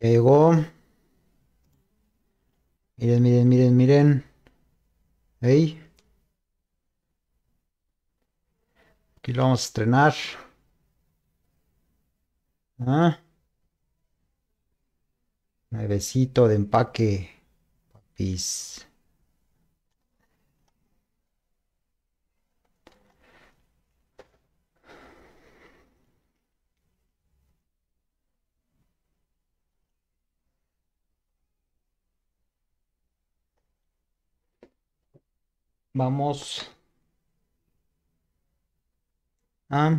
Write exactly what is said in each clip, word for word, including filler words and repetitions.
Ya llegó. Miren, miren, miren, miren. Ey, aquí lo vamos a estrenar. Ah, nuevecito de empaque. Papis. Vamos a...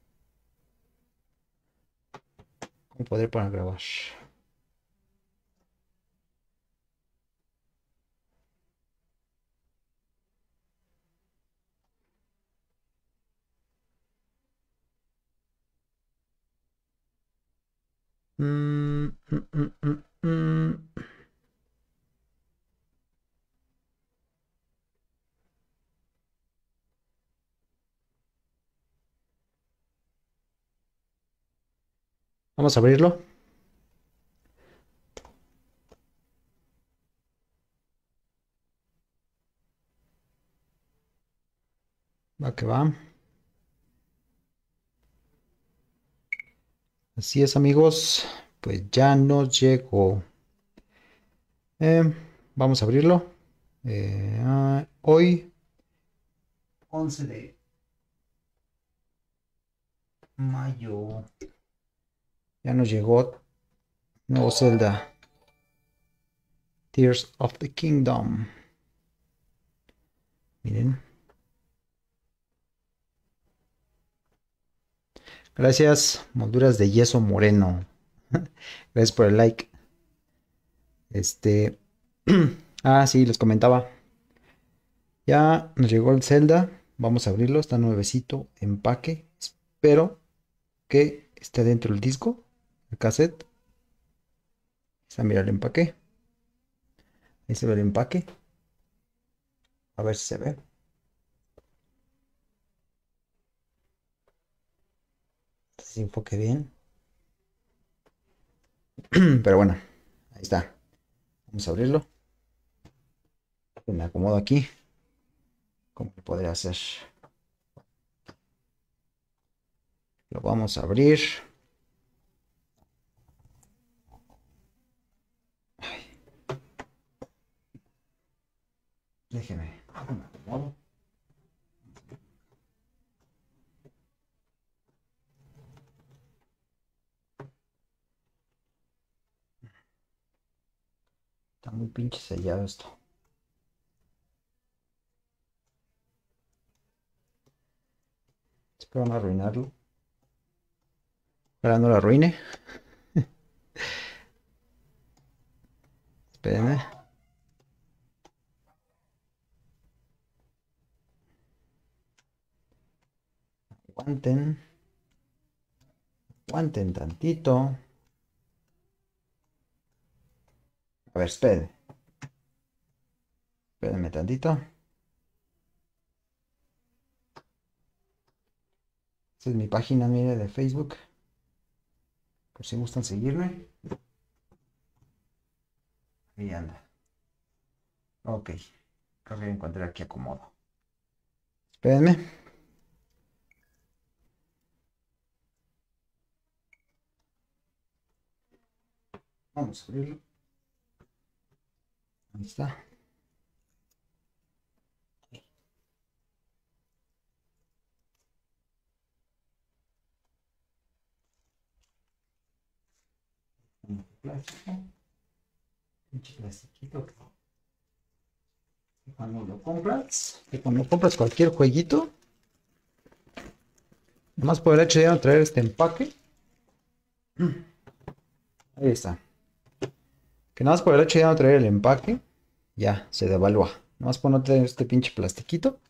¿Cómo poder para grabar? Mm, mm, mm, mm, mm. Vamos a abrirlo. Va que va. Así es, amigos. Pues ya nos llegó. Eh, vamos a abrirlo. Eh, ah, hoy, once de mayo. Ya nos llegó nuevo Zelda. Tears of the Kingdom. Miren. Gracias, molduras de yeso moreno. Gracias por el like. Este. Ah, sí, les comentaba. Ya nos llegó el Zelda. Vamos a abrirlo. Está nuevecito. Empaque. Espero que esté dentro del disco. El cassette. Está, mira el empaque. Ahí se ve el empaque. A ver si se ve. Si enfoque bien. Pero bueno, ahí está. Vamos a abrirlo. Me acomodo aquí. ¿Cómo lo podría hacer? Lo vamos a abrir. Déjeme. Me acomodo. Está muy pinche sellado esto. Espero no arruinarlo. Para no lo arruine. Espérenme. Aguanten. Aguanten tantito. A ver, espérenme. Espérenme tantito. Esta es mi página, mire, de Facebook. Por si gustan seguirme. Ahí anda. Ok. Creo que encontré aquí acomodo. Espérenme. Vamos a abrirlo. Ahí está. Un plástico. Pinche plastiquito. Que cuando lo compras, que cuando compras cualquier jueguito, nomás por el hecho de ya no traer este empaque. Ahí está. Que nada más por el hecho de ya no traer el empaque, ya se devalúa. Nada más por no tener este pinche plastiquito,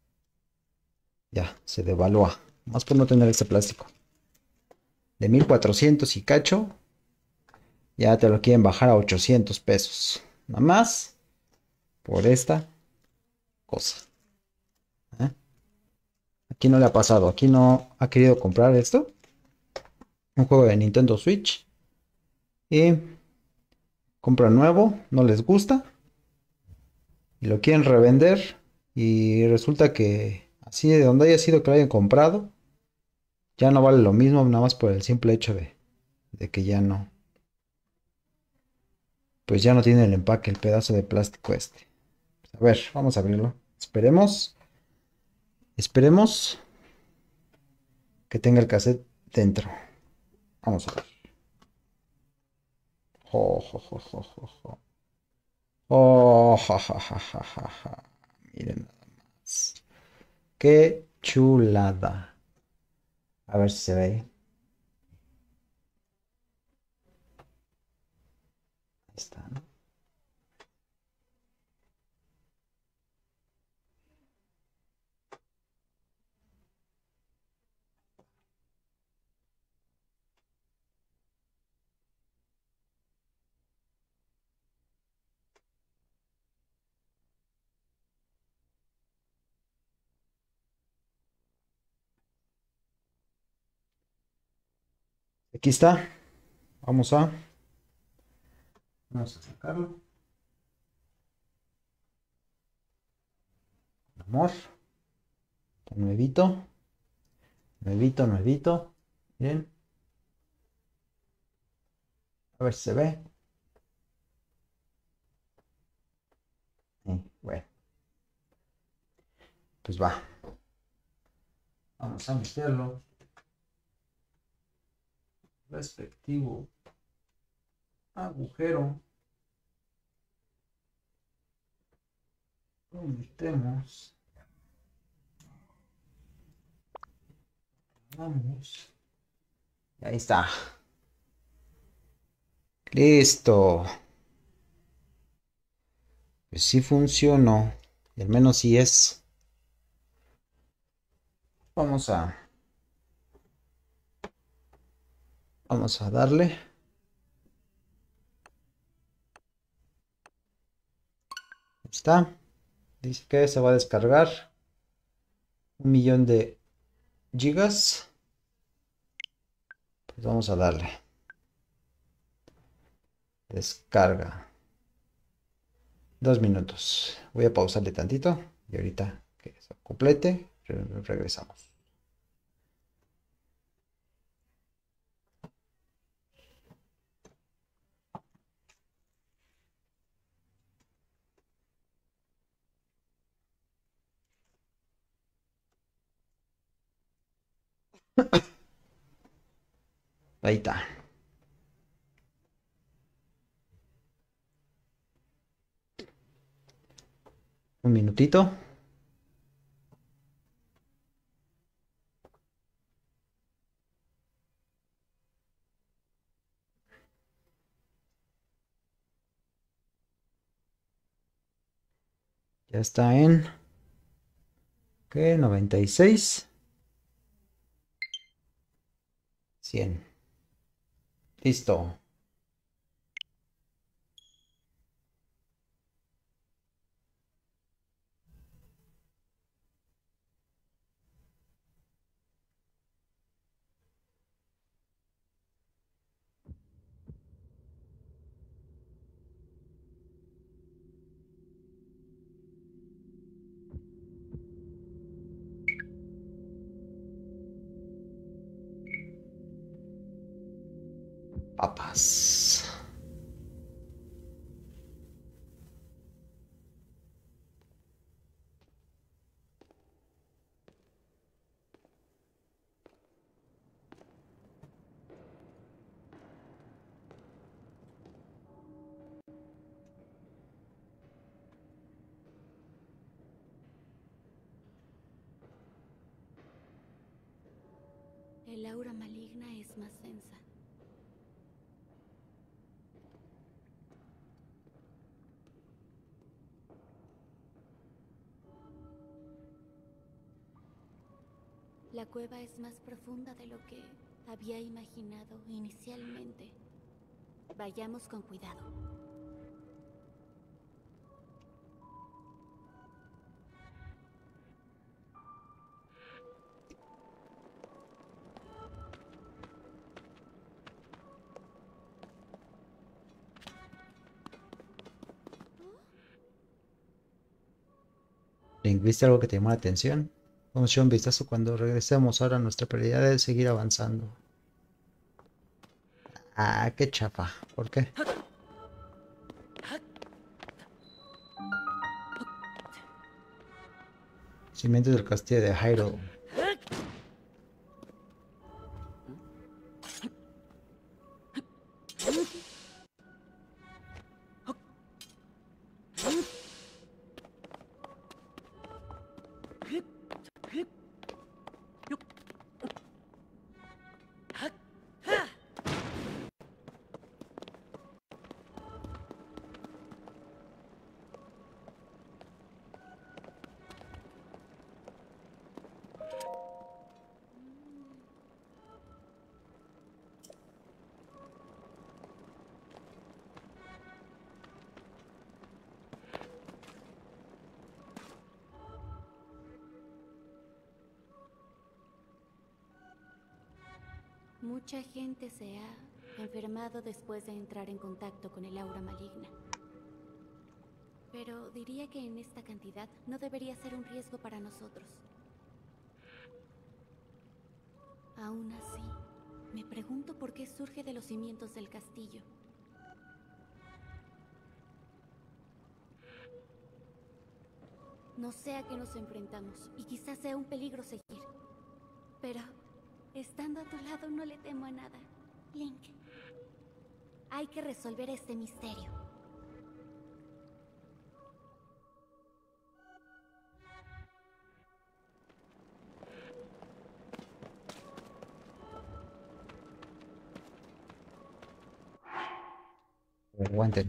ya se devalúa. Nada más por no tener este plástico. De mil cuatrocientos y cacho, ya te lo quieren bajar a ochocientos pesos. Nada más por esta cosa. ¿Eh? Aquí no le ha pasado, aquí no ha querido comprar esto. Un juego de Nintendo Switch. Y compran nuevo, no les gusta y lo quieren revender y resulta que así de donde haya sido que lo hayan comprado, ya no vale lo mismo nada más por el simple hecho de, de que ya no, pues ya no tiene el empaque, el pedazo de plástico este. A ver, vamos a abrirlo. Esperemos, esperemos que tenga el cassette dentro. Vamos a ver. Oh, jo, jo, jo, jo, jo. Oh, ja, ja, ja, ja, ja, ja. Miren nada más. Qué chulada. A ver si se ve ahí. Ahí está, ¿no? Aquí está. Vamos a, vamos a sacarlo. Amor. Está nuevito. Nuevito, nuevito. Bien. A ver si se ve. Sí, bueno, pues va. Vamos a meterlo. Respectivo agujero. Lo metemos. Vamos. Y ahí está. Listo. Pues sí funcionó. Y al menos sí es. Vamos a. Vamos a darle. Ahí está. Dice que se va a descargar. Un millón de gigas. Pues vamos a darle. Descarga. Dos minutos. Voy a pausarle tantito. Y ahorita que se complete, regresamos. Ahí está. Un minutito. Ya está en. ¿Qué? noventa y seis. cien. Listo. Papas. El aura maligna es más densa. La cueva es más profunda de lo que había imaginado inicialmente. Vayamos con cuidado. Link, ¿viste algo que te llamó la atención? Vamos a echar un vistazo cuando regresemos. Ahora nuestra prioridad es seguir avanzando. Ah, qué chapa. ¿Por qué? Cimientos del castillo de Hyrule. Mucha gente se ha enfermado después de entrar en contacto con el aura maligna. Pero diría que en esta cantidad no debería ser un riesgo para nosotros. Aún así, me pregunto por qué surge de los cimientos del castillo. No sé a qué nos enfrentamos y quizás sea un peligro seguir. Pero, estando a tu lado no le temo a nada, Link. Hay que resolver este misterio. Aguanten.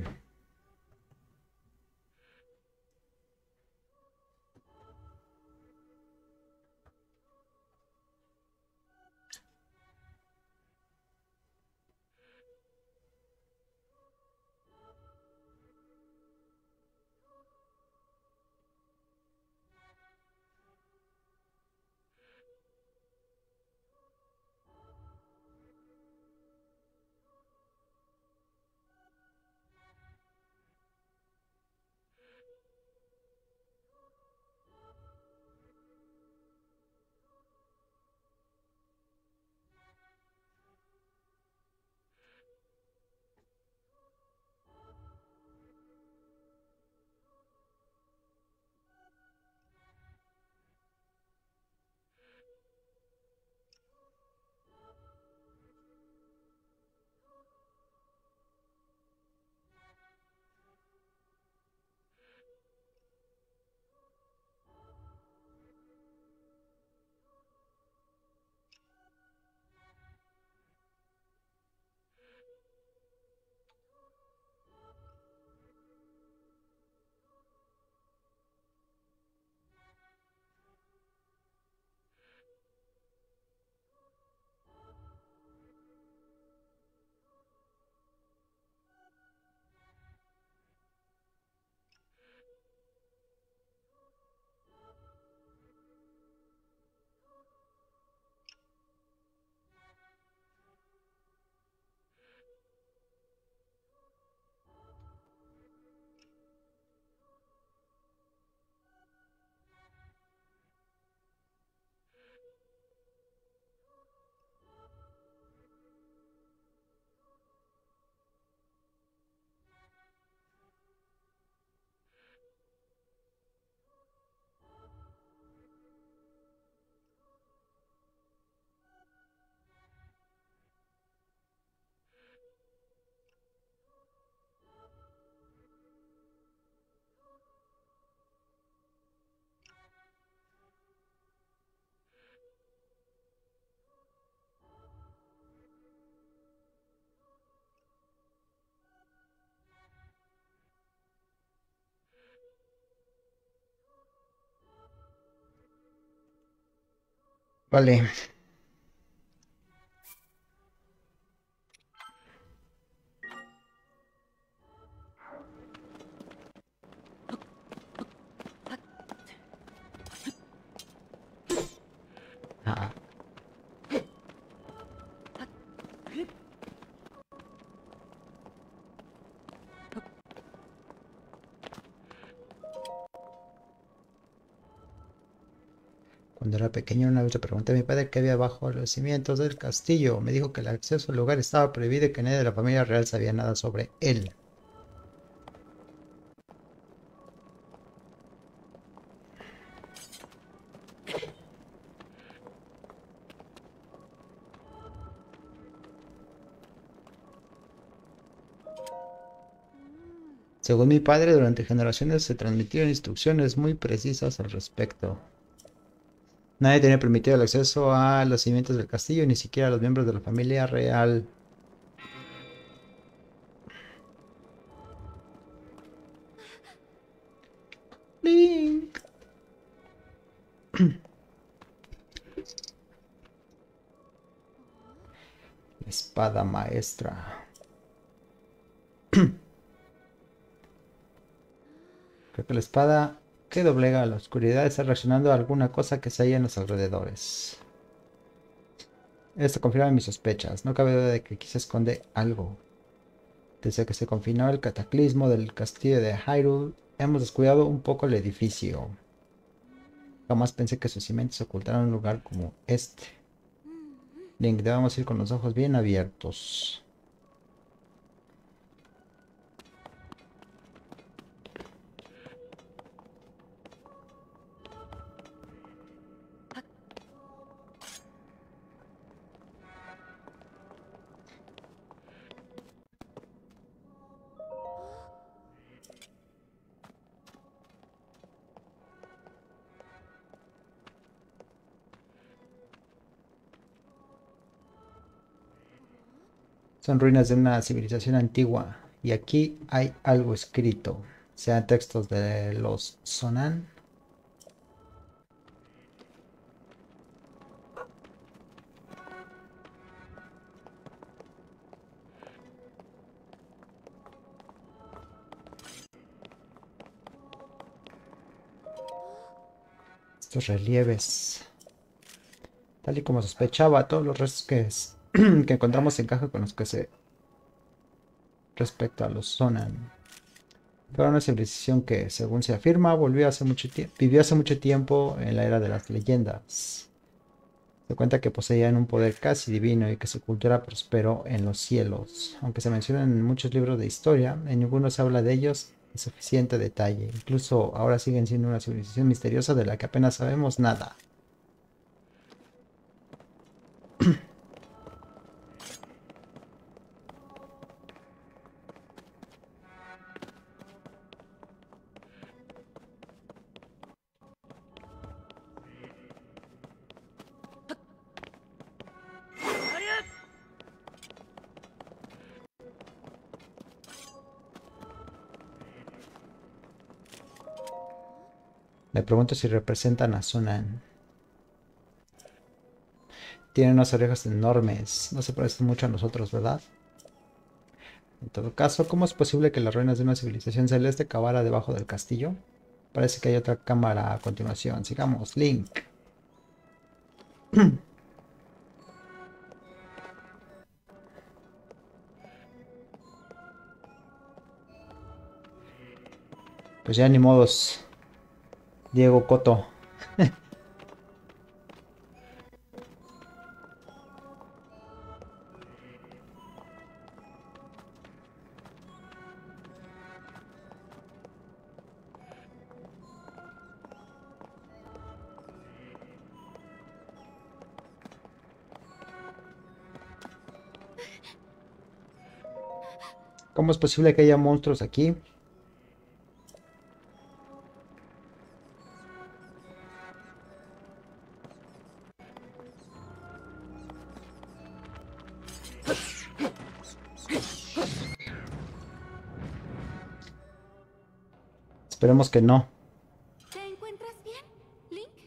Vale. Ah. Cuando era pequeño, una vez le pregunté a mi padre qué había bajo los cimientos del castillo. Me dijo que el acceso al lugar estaba prohibido y que nadie de la familia real sabía nada sobre él. Según mi padre, durante generaciones se transmitieron instrucciones muy precisas al respecto. Nadie tenía permitido el acceso a los cimientos del castillo, ni siquiera los miembros de la familia real. Link. Espada maestra. Creo que la espada que doblega la oscuridad está reaccionando a alguna cosa que se halla en los alrededores. Esto confirma mis sospechas. No cabe duda de que aquí se esconde algo. Desde que se confinó el cataclismo del castillo de Hyrule, hemos descuidado un poco el edificio. Jamás pensé que sus cimientos ocultaran un lugar como este. Link, debemos ir con los ojos bien abiertos. Son ruinas de una civilización antigua y aquí hay algo escrito, sean textos de los Sonan. Estos relieves, tal y como sospechaba, todos los restos que, es, que encontramos encajan con los que se respecto a los Sonan. Pero una civilización que, según se afirma, volvió hace mucho vivió hace mucho tiempo en la era de las leyendas. Se cuenta que poseían un poder casi divino y que su cultura prosperó en los cielos. Aunque se mencionan en muchos libros de historia, en ninguno se habla de ellos en suficiente detalle. Incluso ahora siguen siendo una civilización misteriosa de la que apenas sabemos nada. Me pregunto si representan a Sonan. Tienen unas orejas enormes. No se parecen mucho a nosotros, ¿verdad? En todo caso, ¿cómo es posible que las ruinas de una civilización celeste cavara debajo del castillo? Parece que hay otra cámara a continuación. Sigamos, Link. Pues ya ni modos. Diego Coto. ¿Cómo es posible que haya monstruos aquí? Esperemos que no. ¿Te encuentras bien, Link?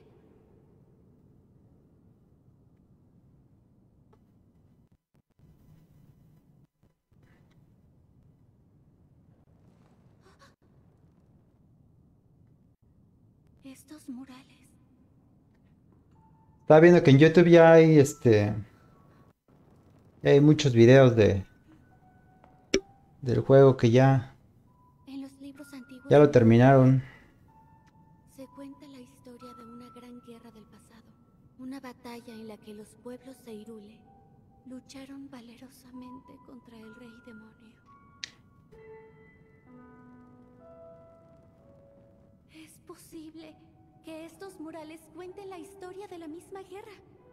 Estos murales. Estaba viendo que en YouTube ya hay este. Ya hay muchos videos de. Del juego que ya. En los libros antiguos Ya lo de Hyrule terminaron. se cuenta la historia de una gran guerra del pasado. Una batalla en la que los pueblos de Hyrule lucharon valerosamente contra el rey demonio. ¿Es posible que estos murales cuenten la historia de la misma guerra?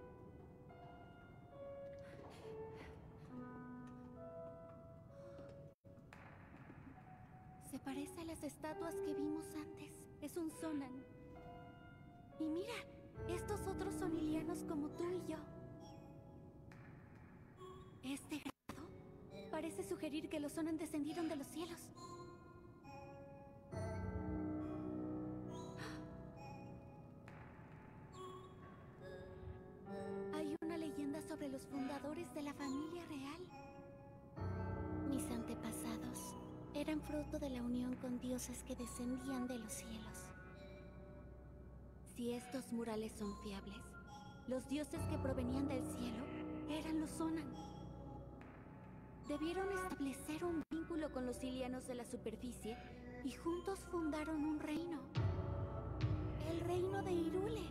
Se parece a las estatuas que vimos antes. Es un Sonan. Y mira, estos otros son ilianos como tú y yo. Este grado parece sugerir que los Sonan descendieron de los cielos. Hay una leyenda sobre los fundadores de la familia real. Mis antepasados eran fruto de la unión con dioses que descendían de los cielos. Si estos murales son fiables, los dioses que provenían del cielo eran los Sonan. Debieron establecer un vínculo con los ilianos de la superficie y juntos fundaron un reino. El reino de Hyrule.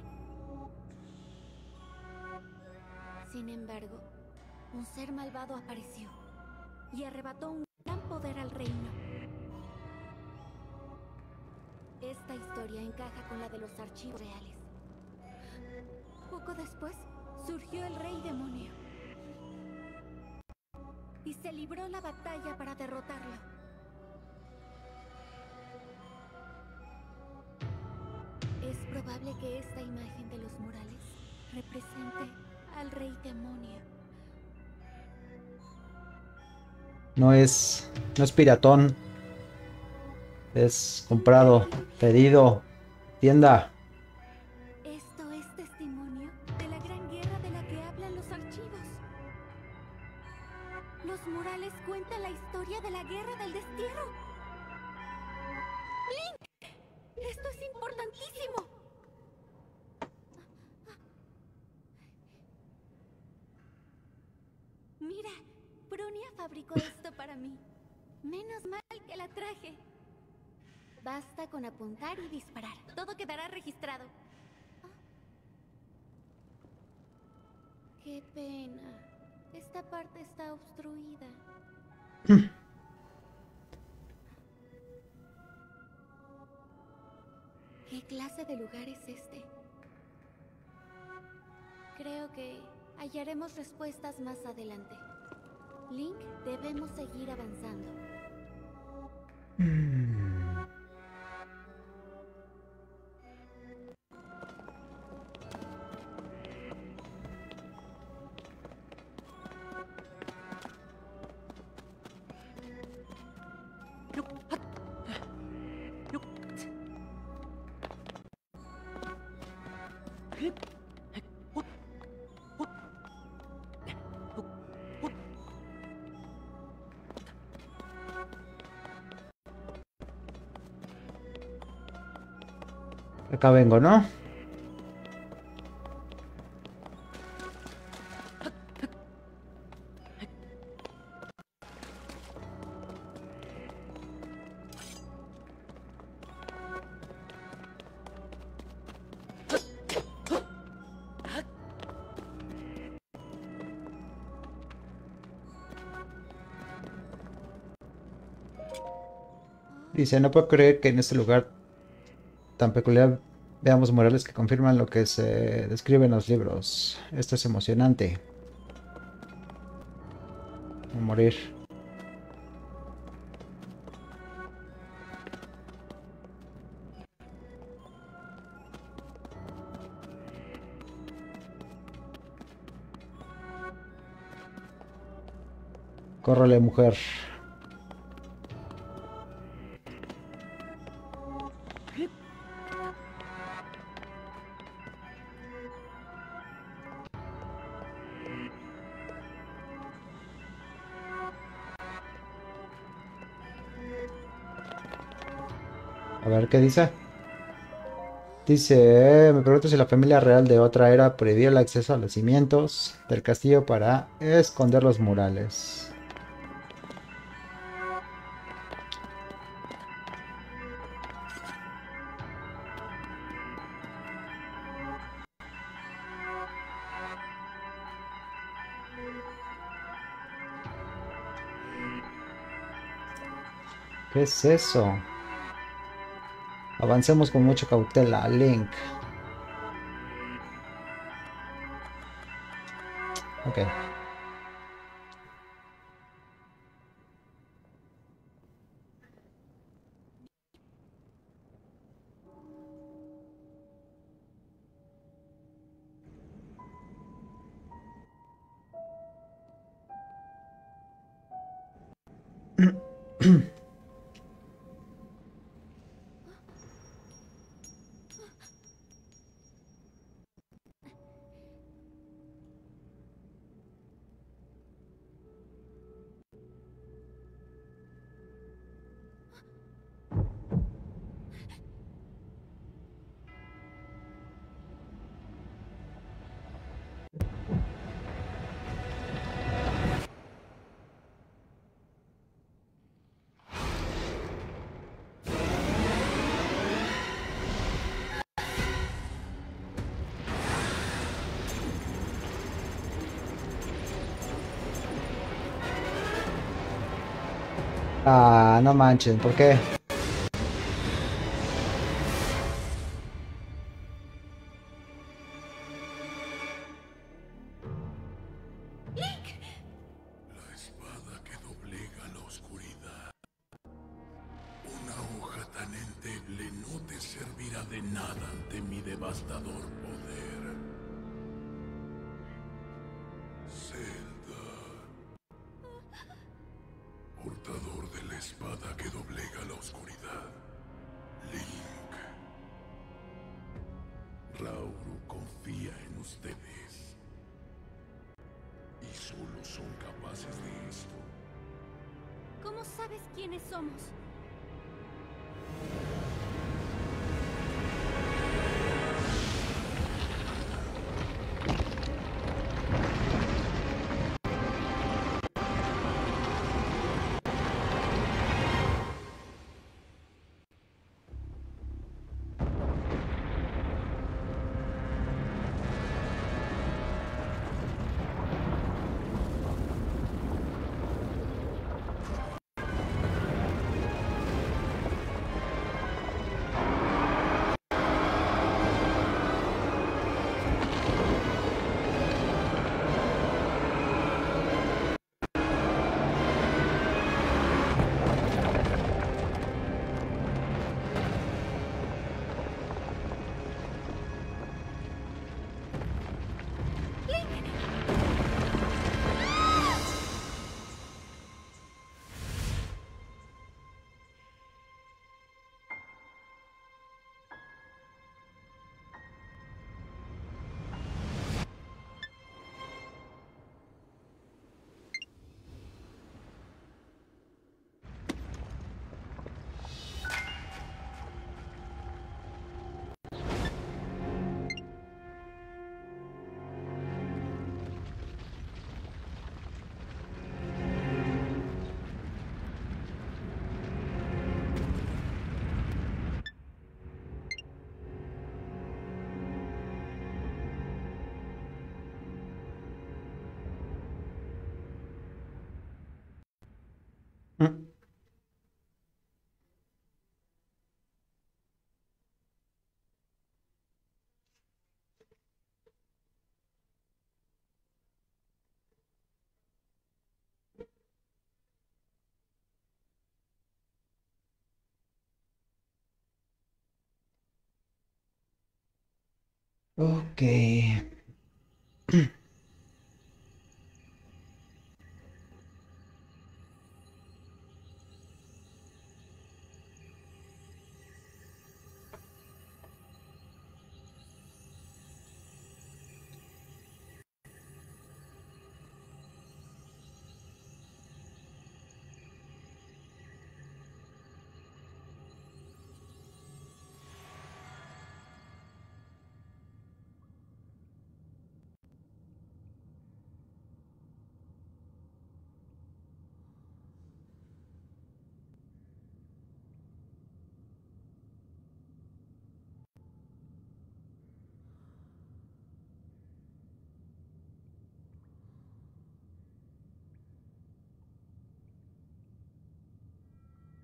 Sin embargo, un ser malvado apareció y arrebató un gran poder al reino. Esta historia encaja con la de los archivos reales. Poco después, surgió el rey demonio. Y se libró la batalla para derrotarlo. Es probable que esta imagen de los murales represente al rey demonio. No es, no es piratón. Es comprado, pedido, tienda. Esto es testimonio de la gran guerra de la que hablan los archivos. Los murales cuentan la historia de la guerra del destierro. ¡Link! ¡Esto es importantísimo! Mira, Brunia fabricó esto para mí. Menos mal que la traje. Basta con apuntar y disparar. Todo quedará registrado. Qué pena. Esta parte está obstruida. ¿Qué clase de lugar es este? Creo que hallaremos respuestas más adelante. Link, debemos seguir avanzando. Acá vengo, ¿no? Dice, no puedo creer que en este lugar tan peculiar veamos murales que confirman lo que se describe en los libros. Esto es emocionante. A morir. Córrele, mujer. A ver, ¿qué dice? Dice, eh, me pregunto si la familia real de otra era prohibió el acceso a los cimientos del castillo para esconder los murales. ¿Qué es eso? Avancemos con mucha cautela, Link. Ok. Ah, no manchen, ¿por qué? La espada que doblega la oscuridad. Una hoja tan endeble no te servirá de nada ante mi devastador poder. Zelda. Portador de la espada que doblega la oscuridad. Link. Rauru confía en ustedes. Y solo son capaces de esto. ¿Cómo sabes quiénes somos? Mm. Ok.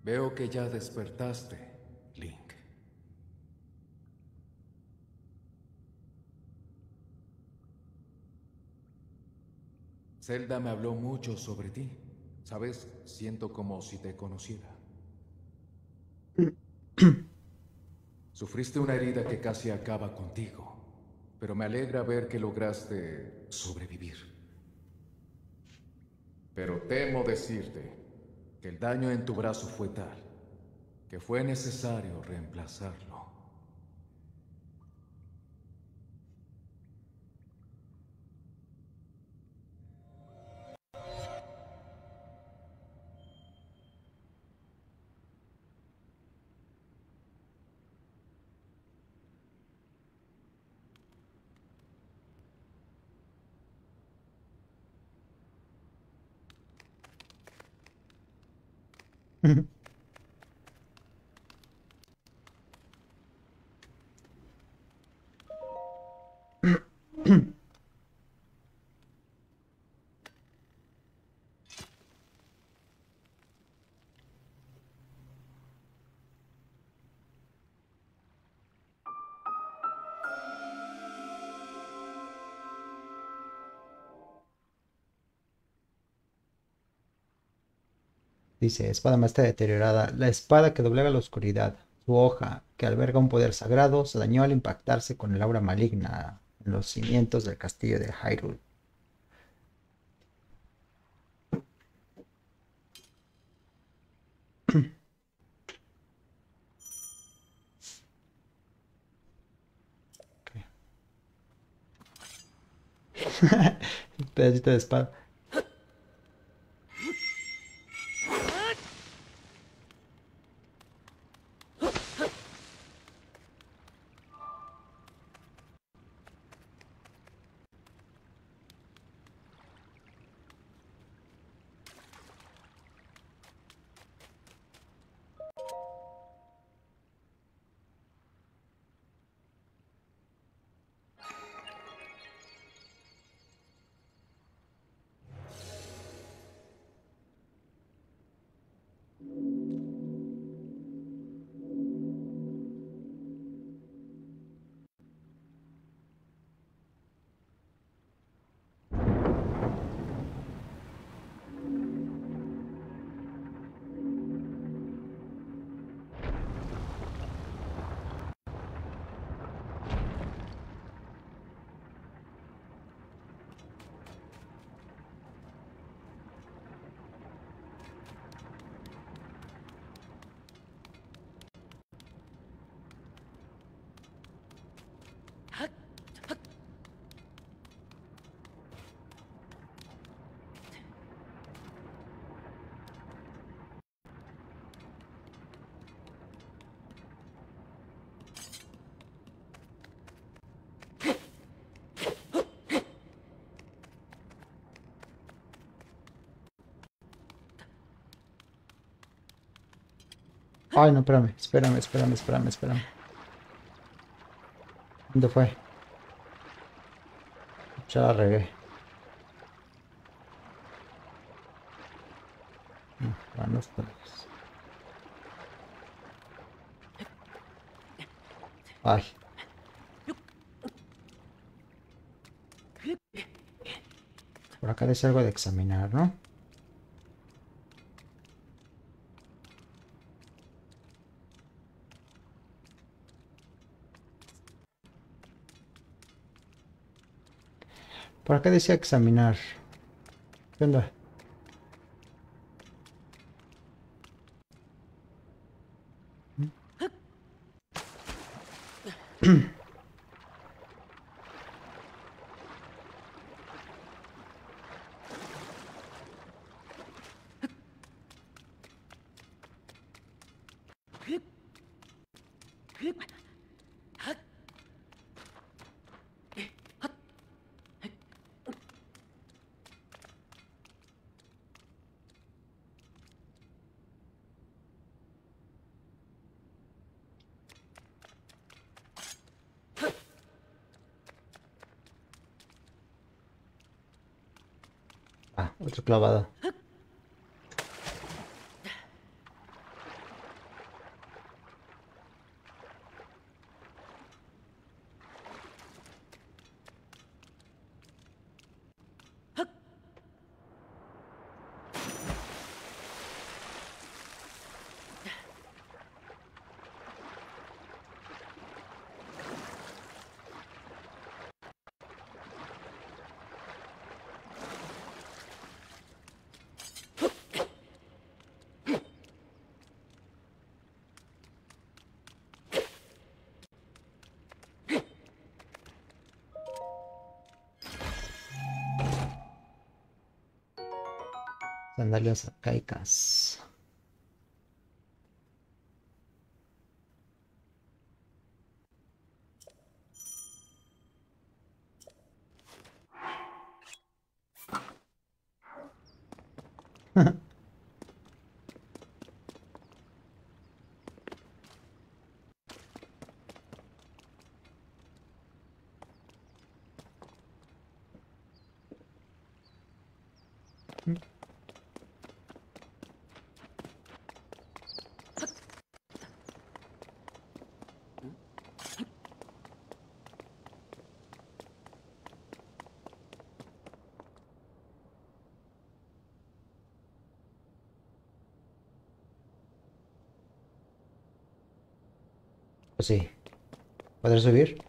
Veo que ya despertaste, Link. Zelda me habló mucho sobre ti. ¿Sabes? Siento como si te conociera. Sufriste una herida que casi acaba contigo, pero me alegra ver que lograste sobrevivir. Pero temo decirte que el daño en tu brazo fue tal que fue necesario reemplazarlo. Dice, espada maestra deteriorada. La espada que doblega la oscuridad. Su hoja, que alberga un poder sagrado, se dañó al impactarse con el aura maligna en los cimientos del castillo de Hyrule. Un pedacito de espada. Ay, no, espérame, espérame, espérame, espérame, espérame. ¿Dónde fue? Ya la regué. No, para no estar- Ay. Por acá dice algo de examinar, ¿no? Por acá decía examinar. ¿Qué onda? Ah, otro clavado. Sandalias arcaicas. Pues sí. ¿Podré subir?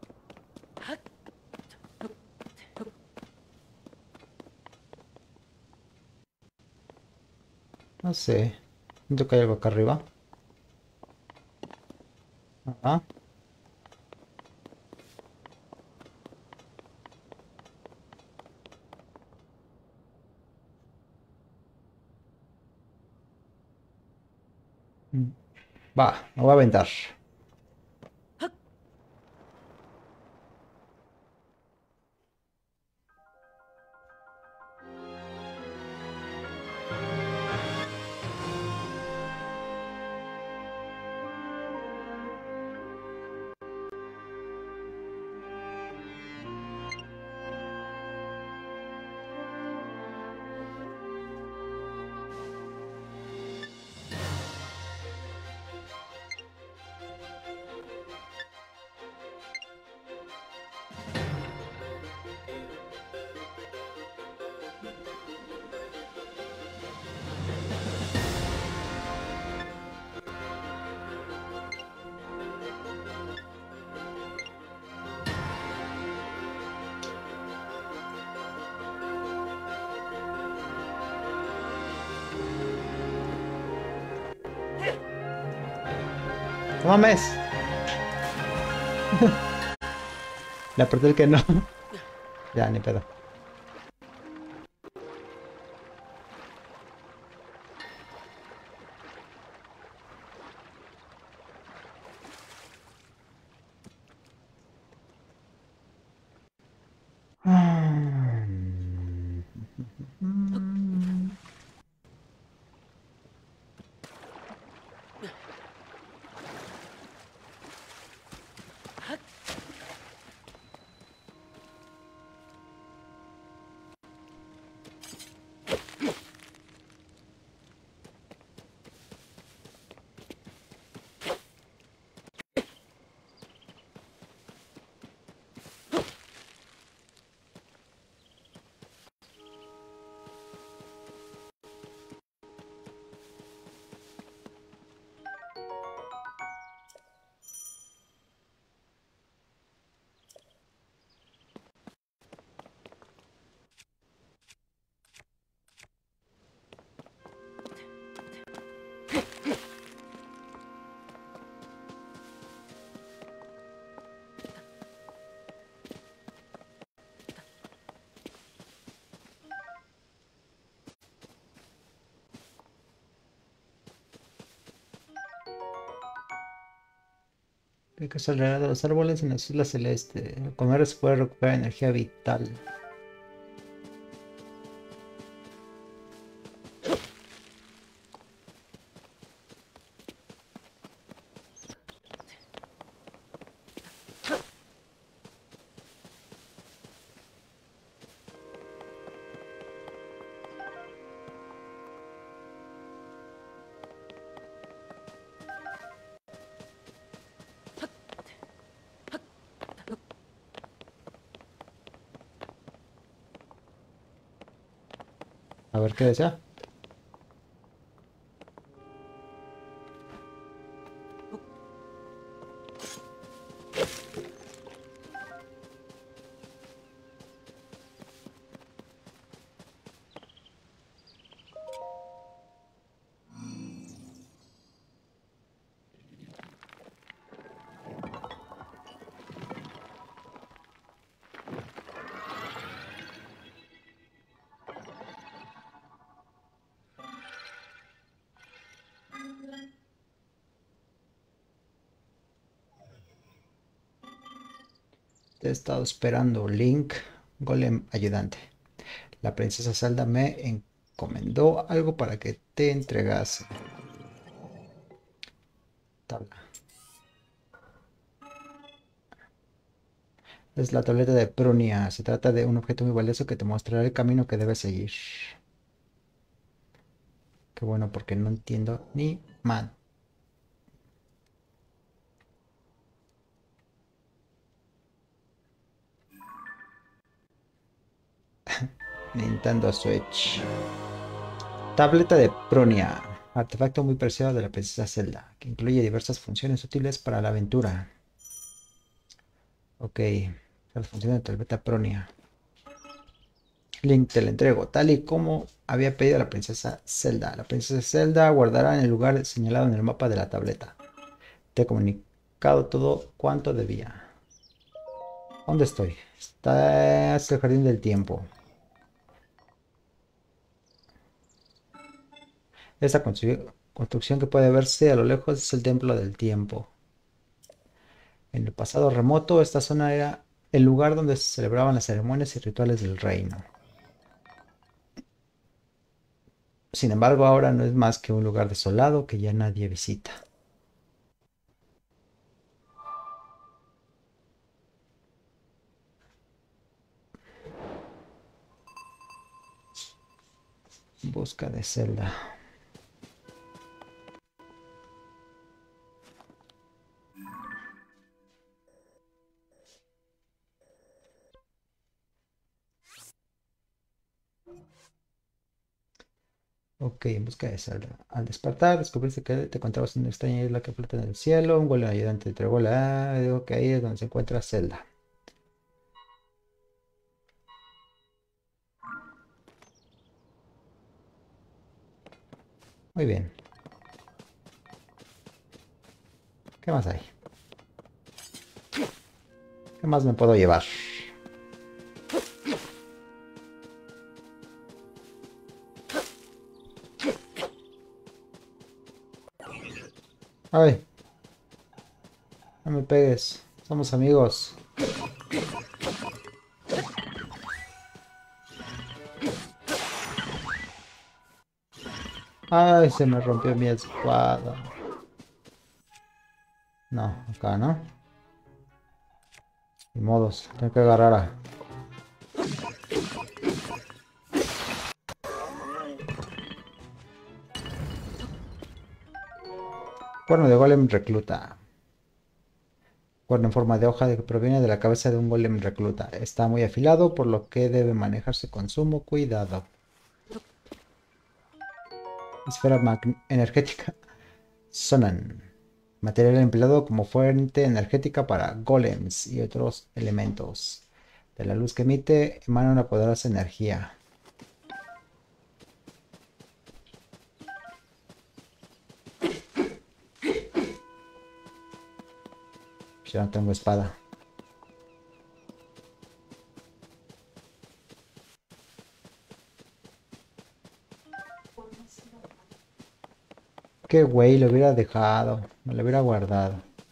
No sé. Siento que hay algo acá arriba. Ajá. Mm. Va, me voy a aventar. No mames. Le apreté el que no. Ya, ni pedo. Hay que salir de los árboles en la isla celeste. Al comer se puede recuperar energía vital. A ver qué desea. te he estado esperando, Link, Golem ayudante. La princesa Zelda me encomendó algo para que te entregase. Tabla. Es la tableta de Prunia. Se trata de un objeto muy valioso que te mostrará el camino que debes seguir. Qué bueno, porque no entiendo ni man. Nintendo Switch. Tableta de Prunia. Artefacto muy preciado de la princesa Zelda, que incluye diversas funciones útiles para la aventura. Ok. Las funciones de tableta Prunia. Link, te la entrego, tal y como había pedido a la princesa Zelda. La princesa Zelda guardará en el lugar señalado en el mapa de la tableta. Te he comunicado todo cuanto debía. ¿Dónde estoy? Está en el jardín del tiempo. Esta constru- construcción que puede verse a lo lejos es el templo del tiempo. En el pasado remoto, esta zona era el lugar donde se celebraban las ceremonias y rituales del reino. Sin embargo, ahora no es más que un lugar desolado que ya nadie visita. Busca de Zelda. Ok, en busca de Zelda. Al despertar, descubriste que te encontrabas en una extraña isla que flota en el cielo. Un golem ayudante te entregó la... Digo que ahí es donde se encuentra Zelda. Muy bien. ¿Qué más hay? ¿Qué más me puedo llevar? Ay, no me pegues. Somos amigos. Ay, se me rompió mi espada. No, acá no. Ni modos, tengo que agarrar a... Cuerno de golem recluta. Cuerno en forma de hoja que proviene de la cabeza de un golem recluta. Está muy afilado, por lo que debe manejarse con sumo cuidado. Esfera energética. Sonan. Material empleado como fuente energética para golems y otros elementos. De la luz que emite, emana una poderosa energía. Ya no tengo espada. Qué güey, lo hubiera dejado. Me lo hubiera guardado.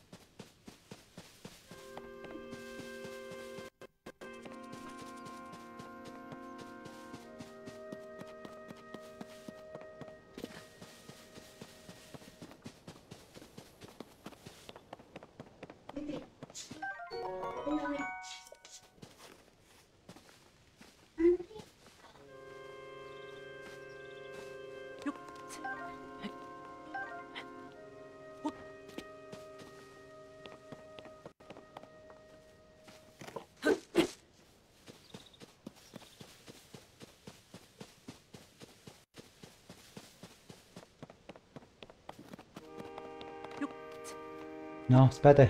No, espérate.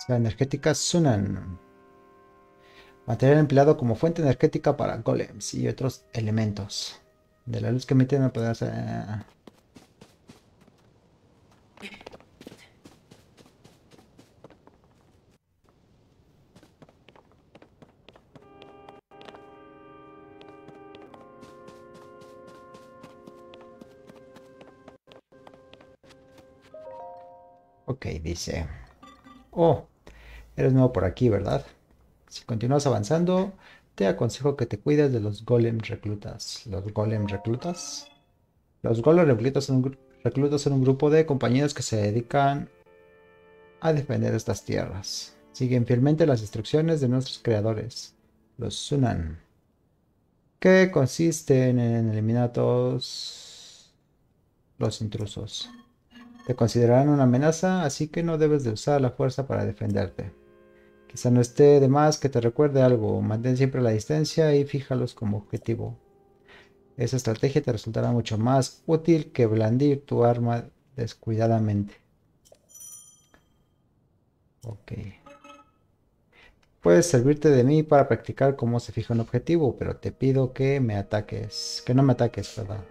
Esfera energética Sunan. Material empleado como fuente energética para golems y otros elementos. De la luz que emiten no podrá ser... Ok, dice... Oh, eres nuevo por aquí, ¿verdad? Si continúas avanzando, te aconsejo que te cuides de los golem reclutas. ¿Los golem reclutas? Los golem reclutas son, un, reclutas son un grupo de compañeros que se dedican a defender estas tierras. Siguen fielmente las instrucciones de nuestros creadores, los Sunan, que consisten en eliminar a todos los intrusos. Te considerarán una amenaza, así que no debes de usar la fuerza para defenderte. Quizá no esté de más que te recuerde algo. Mantén siempre la distancia y fíjalos como objetivo. Esa estrategia te resultará mucho más útil que blandir tu arma descuidadamente. Ok. Puedes servirte de mí para practicar cómo se fija un objetivo, pero te pido que me ataques. Que no me ataques, perdón.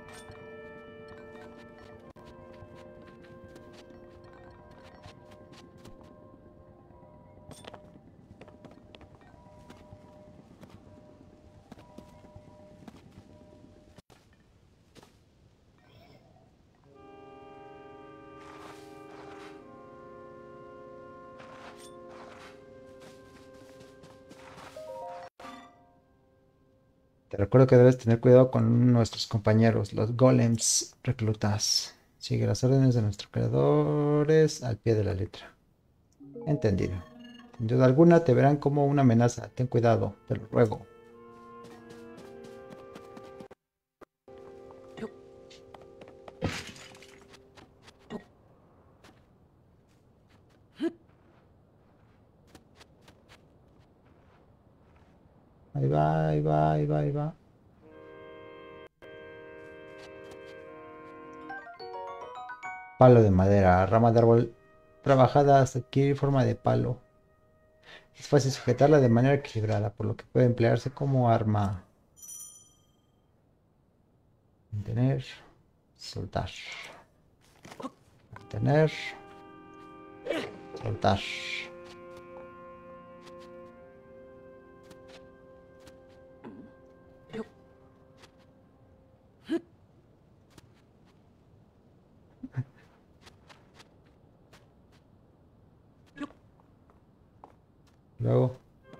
Te recuerdo que debes tener cuidado con nuestros compañeros, los golems reclutas. Sigue las órdenes de nuestros creadores al pie de la letra. Entendido. Sin duda alguna te verán como una amenaza. Ten cuidado, te lo ruego. Ahí va, ahí va, ahí va, ahí va. Palo de madera, rama de árbol trabajada hasta adquirir forma de palo. Es fácil sujetarla de manera equilibrada, por lo que puede emplearse como arma. Mantener, soltar. Mantener, soltar. Luego.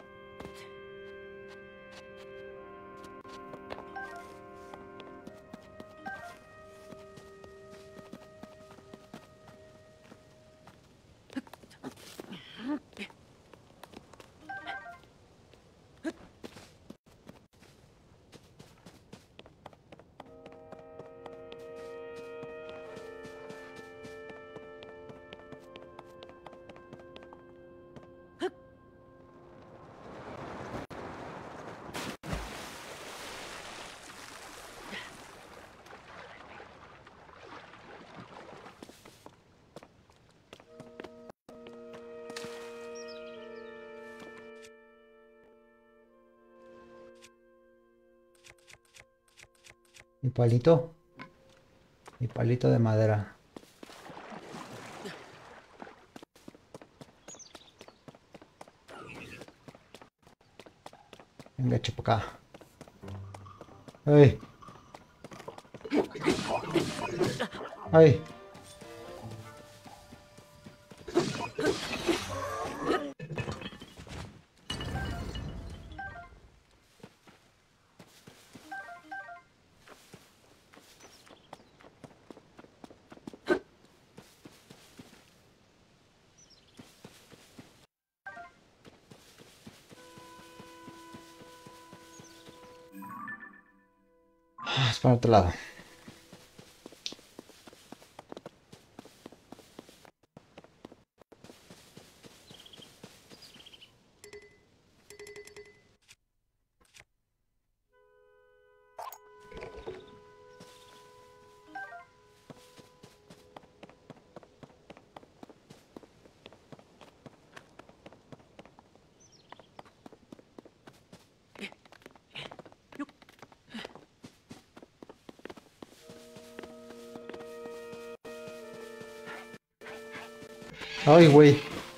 Mi palito. Mi palito de madera. Venga, echa para acá. ¡Ay! ¡Ay! Ah, es para otro lado. Ay, güey.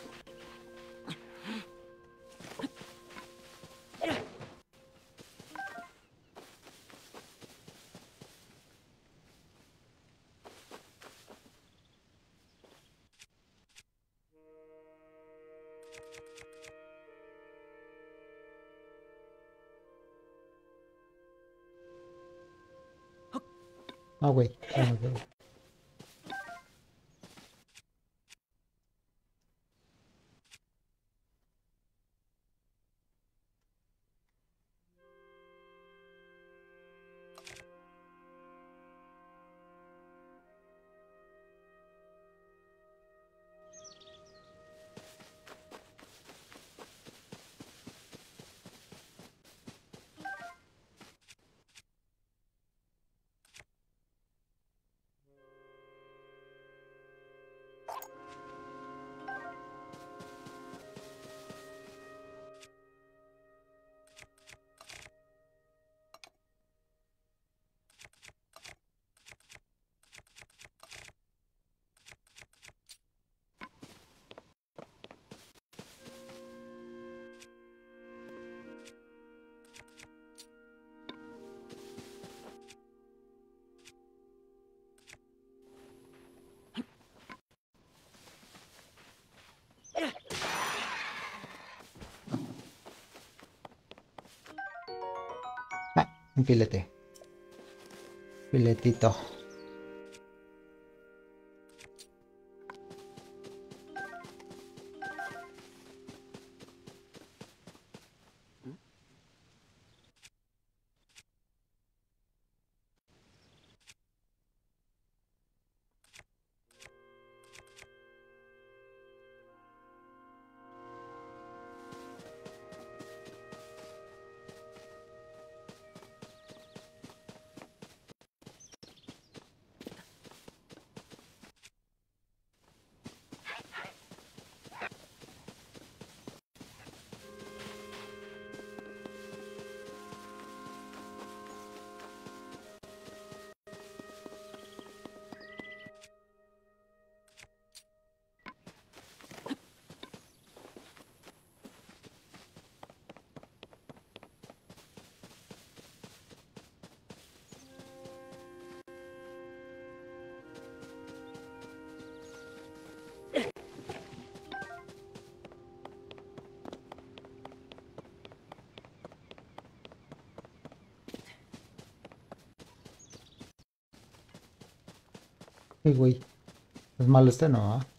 Ah, güey. Ya me veo. Ah, un filete. Filetito. Ay, güey. Es malo este, ¿no? ¿Ah?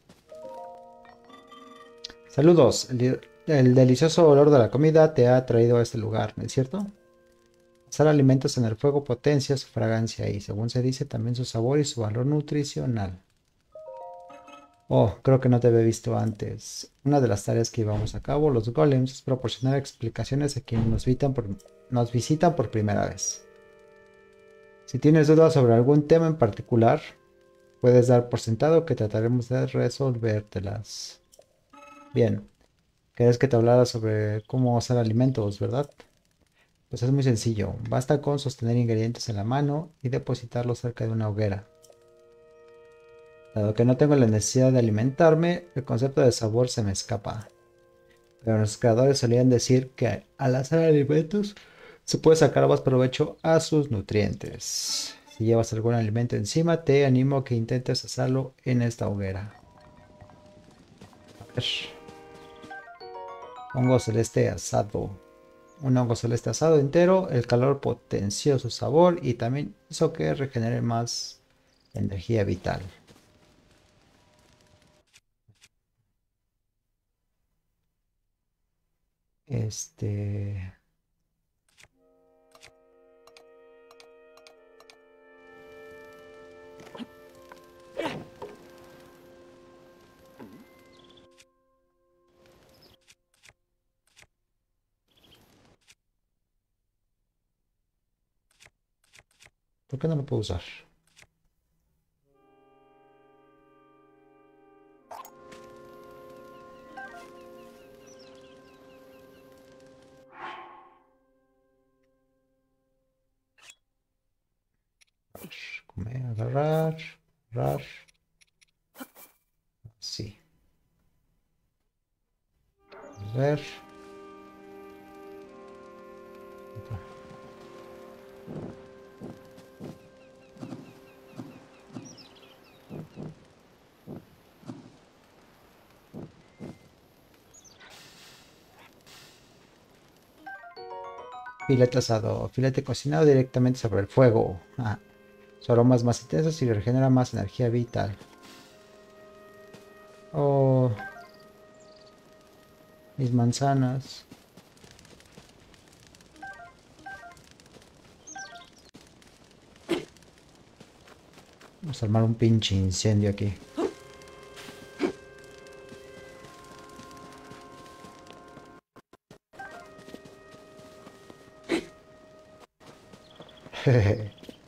Saludos. El, di- el delicioso olor de la comida te ha traído a este lugar, ¿no es cierto? Asar alimentos en el fuego potencia su fragancia y, según se dice, también su sabor y su valor nutricional. Oh, creo que no te había visto antes. Una de las tareas que llevamos a cabo, los golems, es proporcionar explicaciones a quienes nos visitan por, nos visitan por primera vez. Si tienes dudas sobre algún tema en particular, puedes dar por sentado que trataremos de resolvértelas. Bien, querés que te hablara sobre cómo hacer alimentos, ¿verdad? Pues es muy sencillo. Basta con sostener ingredientes en la mano y depositarlos cerca de una hoguera. Dado que no tengo la necesidad de alimentarme, el concepto de sabor se me escapa. Pero los creadores solían decir que al hacer alimentos se puede sacar más provecho a sus nutrientes. Si llevas algún alimento encima, te animo a que intentes hacerlo en esta hoguera. A ver. Hongo celeste asado. Un hongo celeste asado entero, el calor potenció su sabor y también hizo que regenere más energía vital. Este... ¿Por qué no lo puedo usar? Comer, agarrar, agarrar. Sí. ver. Filete asado, filete cocinado directamente sobre el fuego. Ah, su aroma es más intenso y regenera más energía vital. Oh, mis manzanas. Vamos a armar un pinche incendio aquí. Jejeje.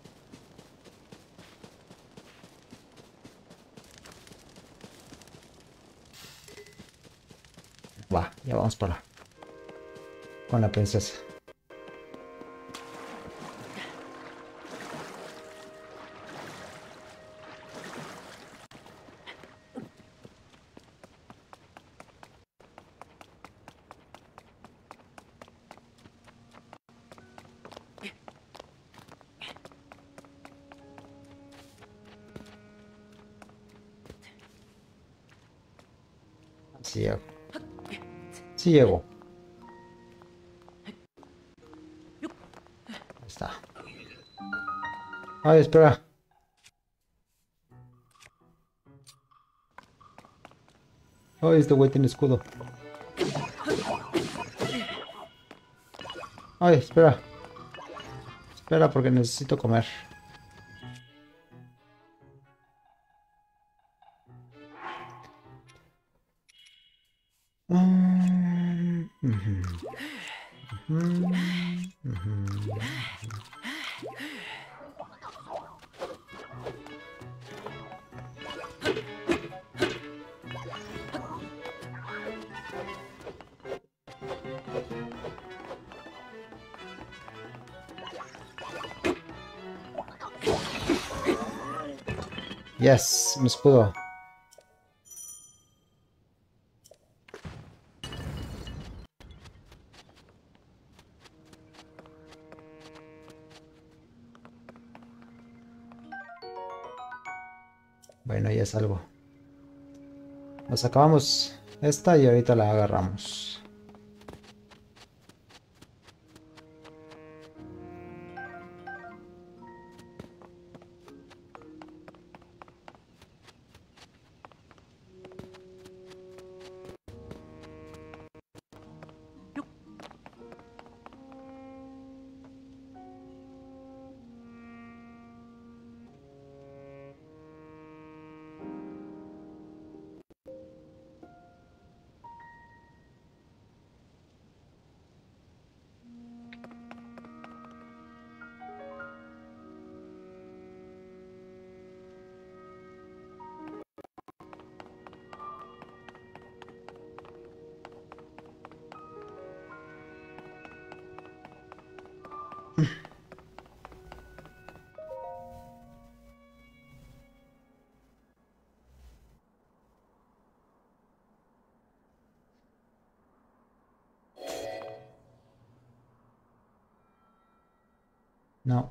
Va, ya vamos para con la princesa. Sí llego. Sí llego. Ahí está. Ay, espera. Ay, este güey tiene escudo. Ay, espera. Espera porque necesito comer. Mm, ujú, ujú, ujú. Yes, mi escudo. Bueno, ya es algo. Nos acabamos esta y ahorita la agarramos. No.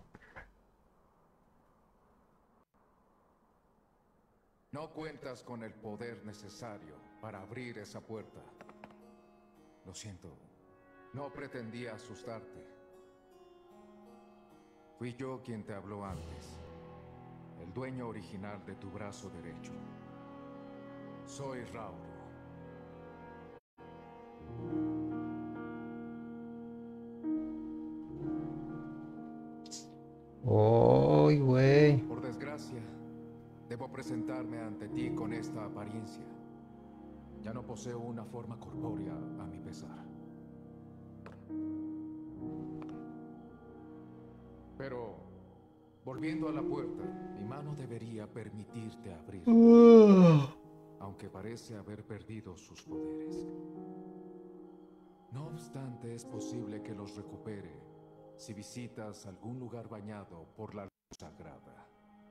No cuentas con el poder necesario para abrir esa puerta. Lo siento, no pretendía asustarte. Fui yo quien te habló antes, el dueño original de tu brazo derecho. Soy Rauro. Uy, güey. Por desgracia, debo presentarme ante ti con esta apariencia. Ya no poseo una forma corpórea a mi pesar. Pero, volviendo a la puerta, mi mano debería permitirte abrirla, Uh. aunque parece haber perdido sus poderes. No obstante, es posible que los recupere si visitas algún lugar bañado por la luz sagrada.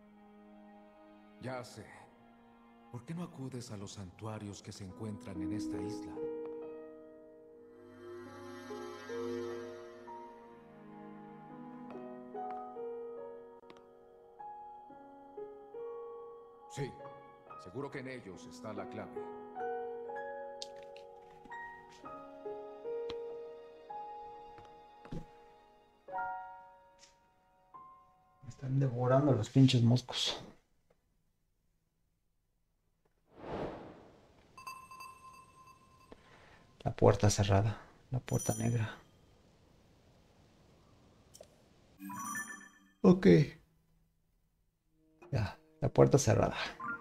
Ya sé. ¿Por qué no acudes a los santuarios que se encuentran en esta isla? Sí, seguro que en ellos está la clave. Me están devorando los pinches moscos. La puerta cerrada. La puerta negra. Ok. Ya, la puerta cerrada.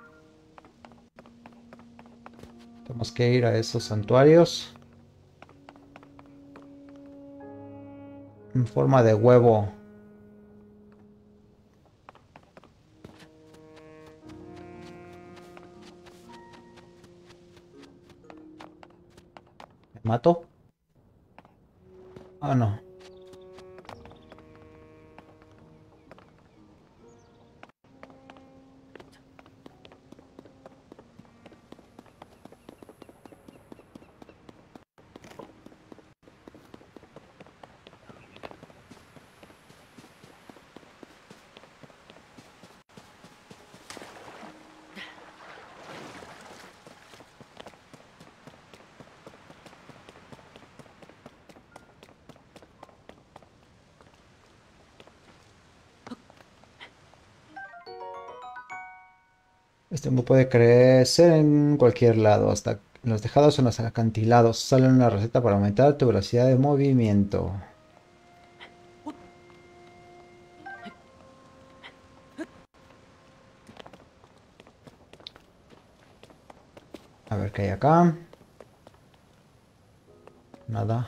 Tenemos que ir a esos santuarios. En forma de huevo. ¿Me mato? Ah, no. Este hongo puede crecer en cualquier lado, hasta en los tejados o en los acantilados. Sale una receta para aumentar tu velocidad de movimiento. A ver qué hay acá. Nada.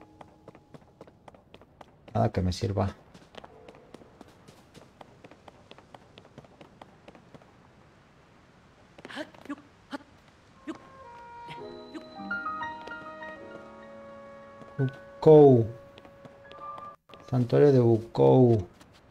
Nada que me sirva. Bukou. Santuario de Bukou.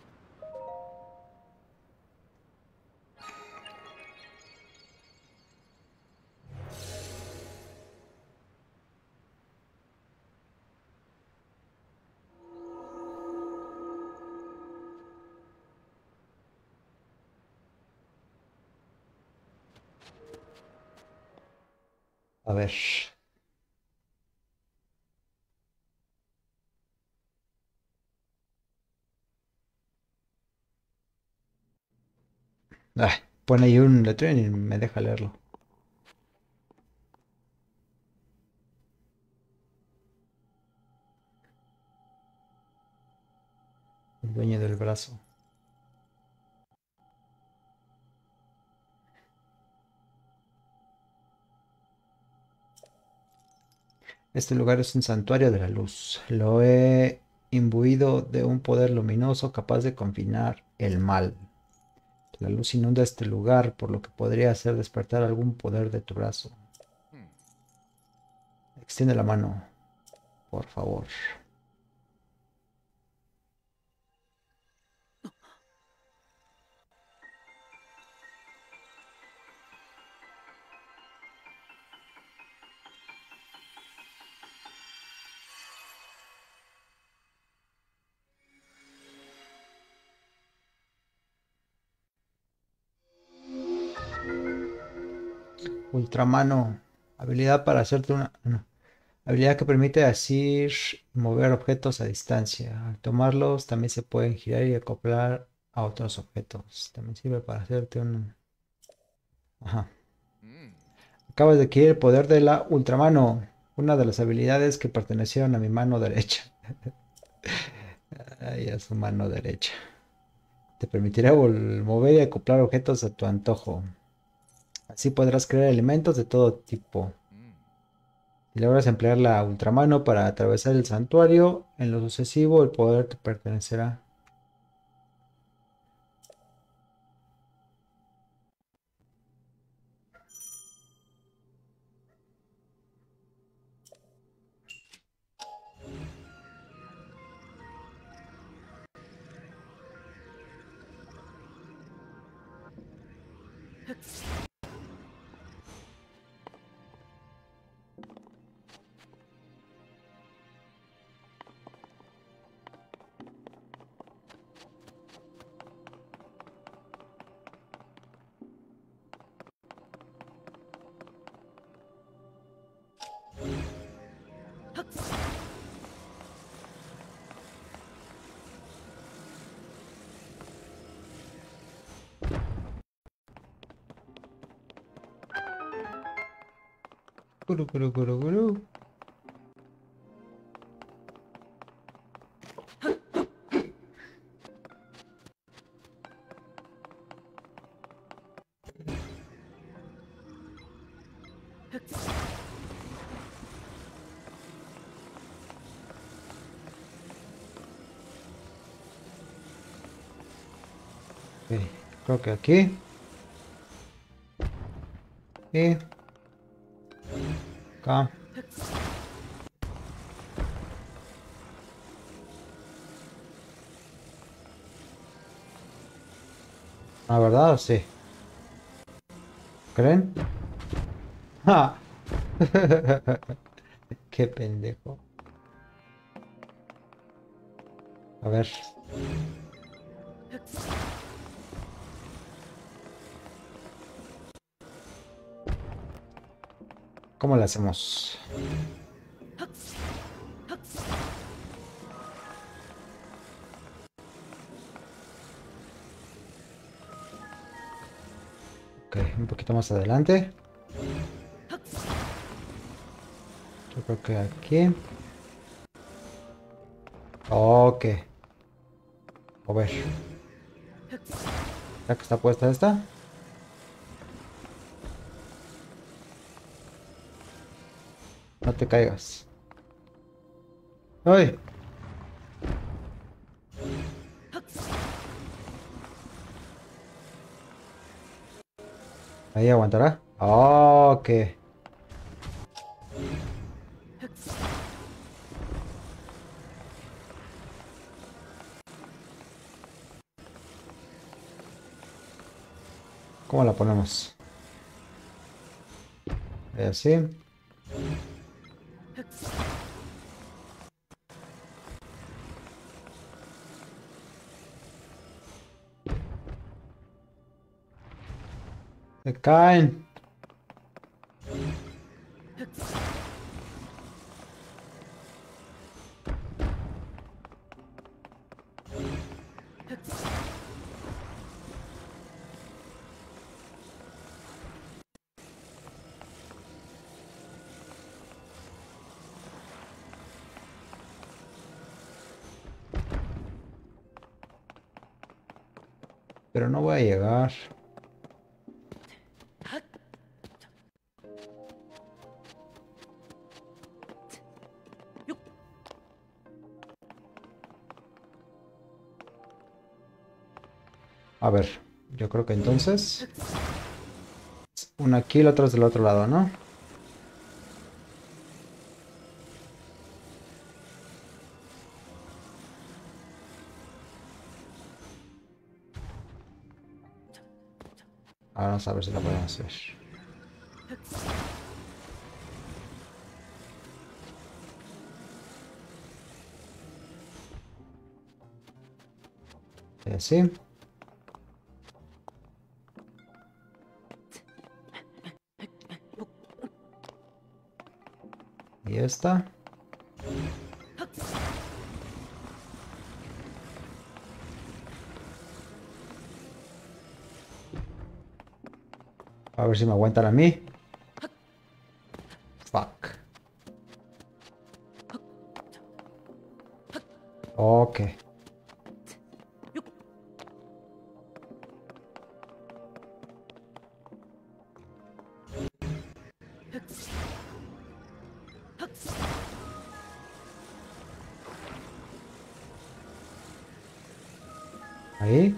A ver. Ah, pone ahí un letrero y me deja leerlo. El dueño del brazo. Este lugar es un santuario de la luz. Lo he imbuido de un poder luminoso capaz de confinar el mal. La luz inunda este lugar, por lo que podría hacer despertar algún poder de tu brazo. Extiende la mano, por favor. Ultramano. Habilidad para hacerte una... no. Habilidad que permite asir y mover objetos a distancia. Al tomarlos también se pueden girar y acoplar a otros objetos. También sirve para hacerte un... Ajá. Acabas de adquirir el poder de la Ultramano. Una de las habilidades que pertenecieron a mi mano derecha. Ay, a su mano derecha. Te permitirá mover y acoplar objetos a tu antojo. Así podrás crear elementos de todo tipo. Si logras emplear la ultramano para atravesar el santuario, en lo sucesivo el poder te pertenecerá. Curu, curu, curu, curu. Ok, creo que aquí. Y acá. ¿La verdad? Sí. ¿Creen? ¡Ja! Qué pendejo. A ver. ¿Cómo le hacemos? Ok, un poquito más adelante. Yo creo que aquí. Ok. A ver. Ya que está puesta esta. No te caigas. ¡Ay! Ahí aguantará. Ok. ¿Cómo la ponemos? Así. Se caen. Pero no voy a llegar. A ver, yo creo que entonces una aquí y la otra es del otro lado, ¿no? Ahora vamos a ver si la podemos hacer. Y así. Y esta. A ver si me aguantan a mí. Fuck. Ok. Ahí.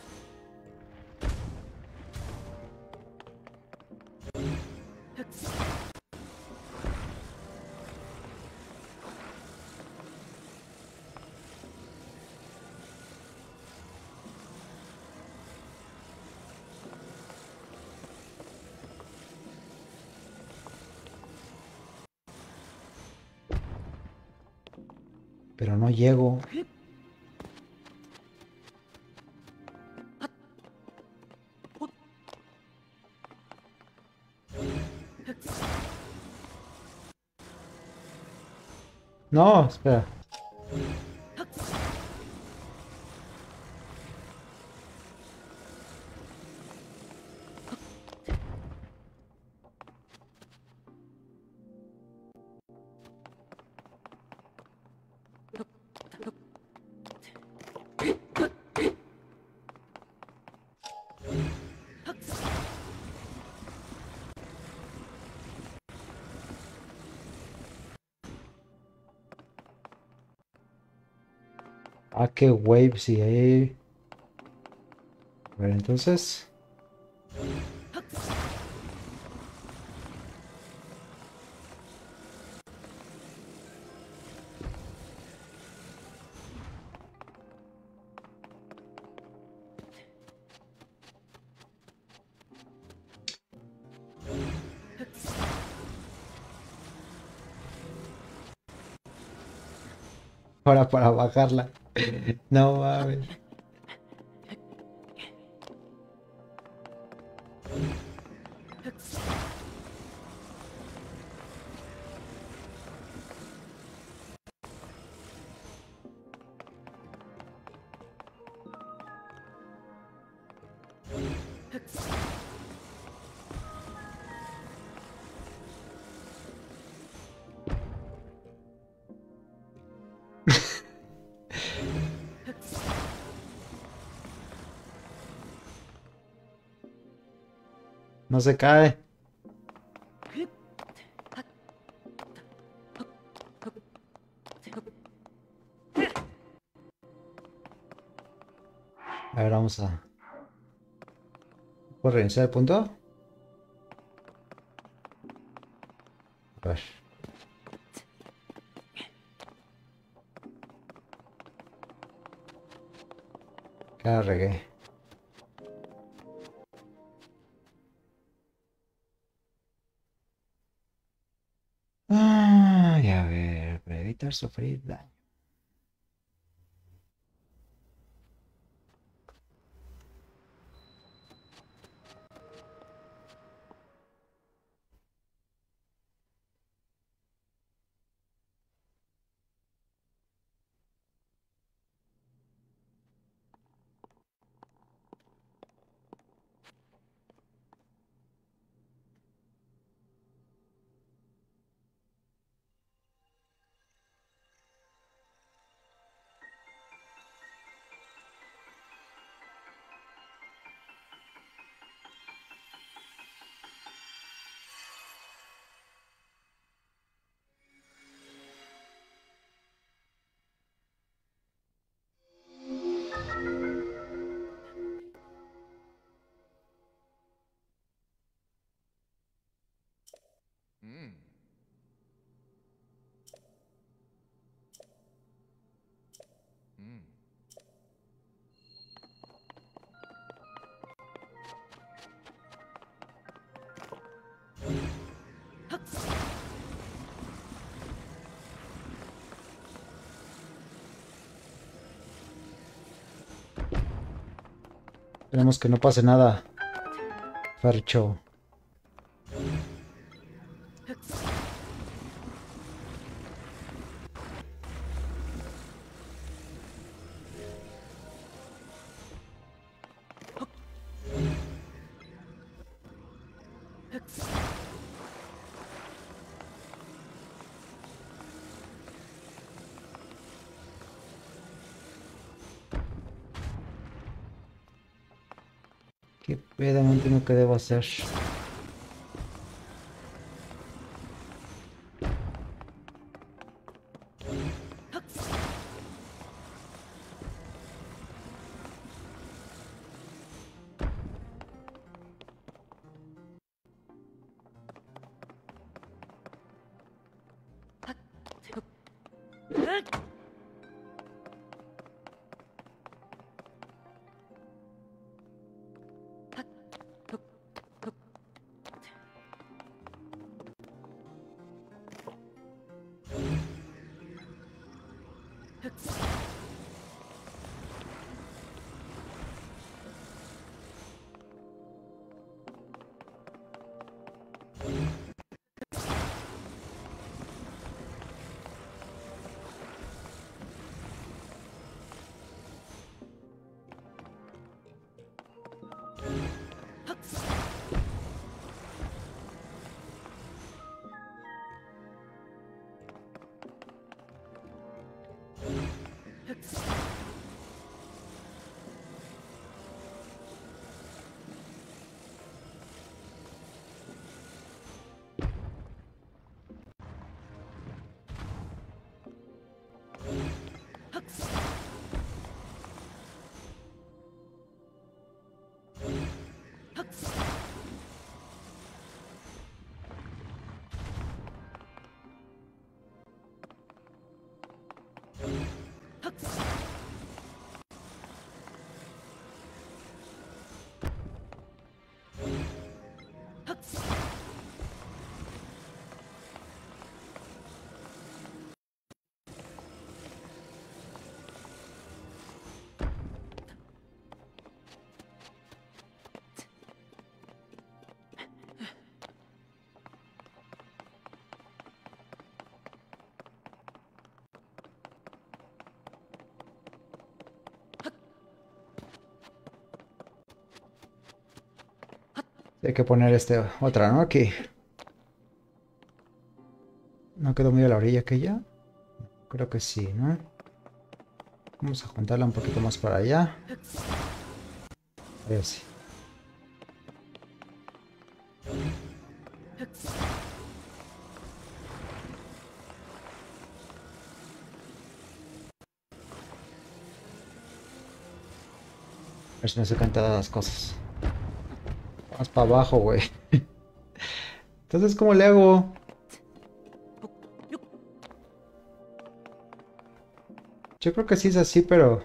Pero no llego. No, espera. Ah, qué wave, sí, ahí. A ver, entonces. Ahora para bajarla. No mames. No se cae. A ver, vamos a. ¿Puedo reiniciar el punto? A ver. Que la regué. Ay, a ver, para evitar sufrir daño. Mm. Mm. Esperemos que no pase nada. Fercho. ¿Qué pedo? No entiendo qué debo hacer. Hay que poner este otra, ¿no? Aquí. ¿No quedó muy a la orilla aquella? Creo que sí, ¿no? Vamos a juntarla un poquito más para allá. Ahí sí. A ver si no se caen todas las cosas. Más para abajo, güey. Entonces, ¿cómo le hago? Yo creo que sí es así, pero...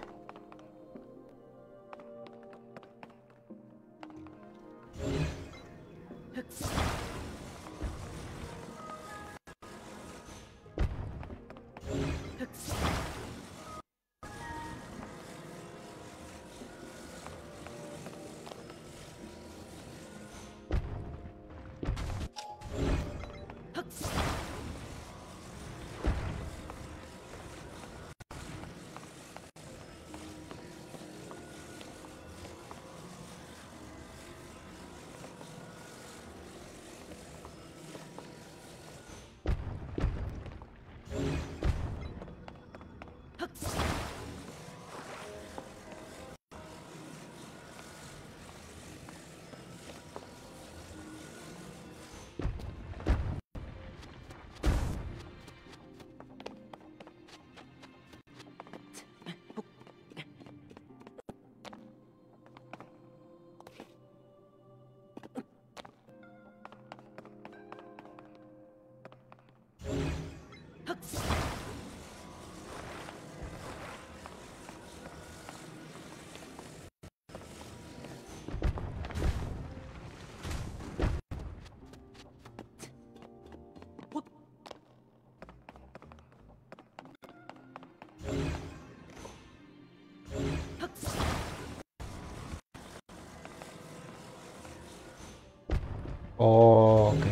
Oh, ok.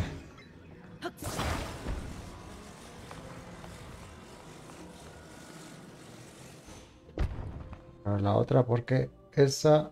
Ahora la otra, porque esa...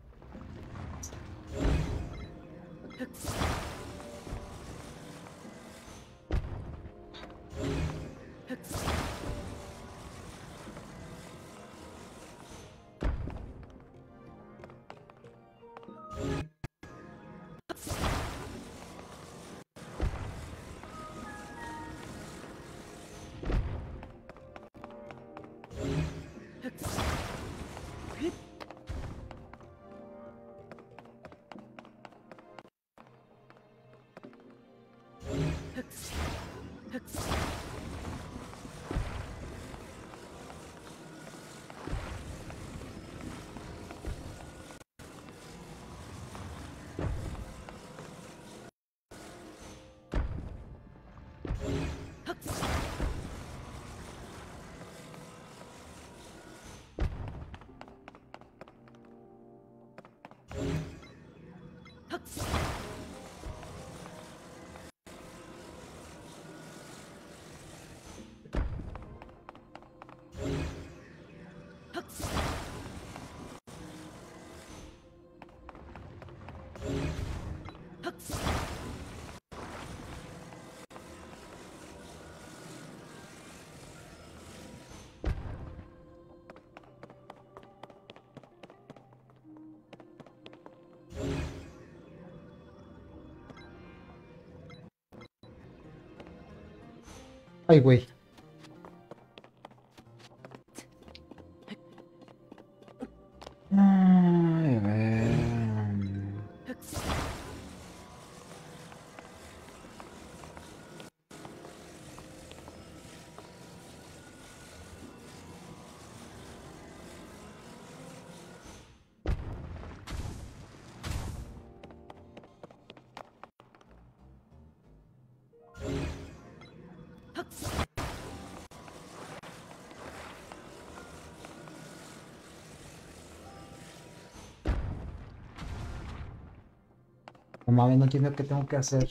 Ay, güey. Ay, a ver. No mames, no entiendo qué tengo que hacer.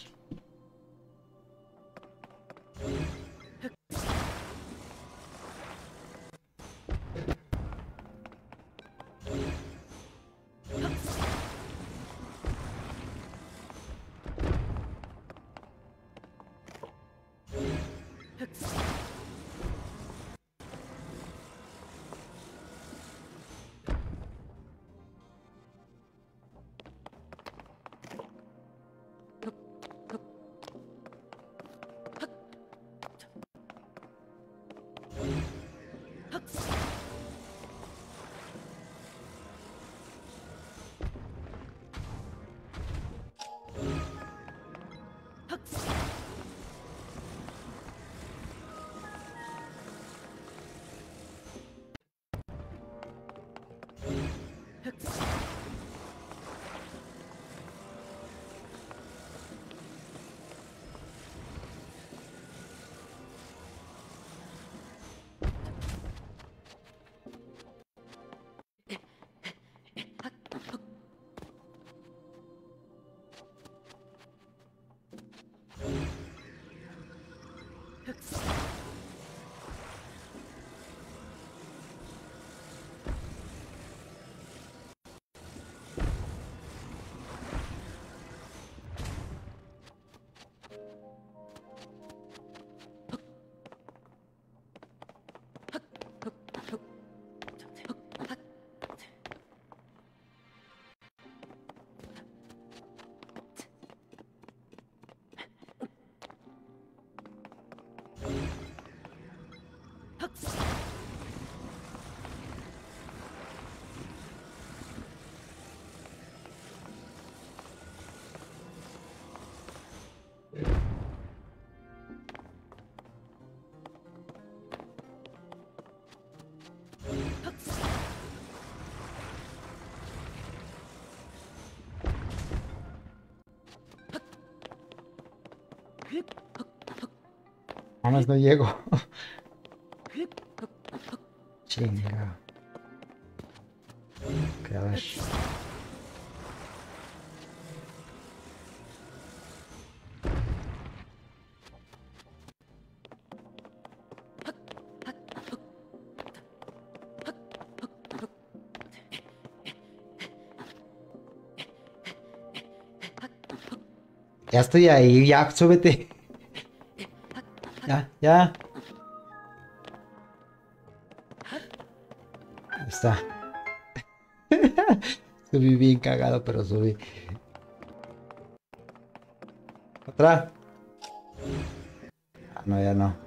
Vamos, no llego. Chinga. Que a ver. Ya estoy ahí, ya, súbete. Ya, ya. Ahí está. Subí bien cagado, pero subí. Otra. Ah, no, ya no.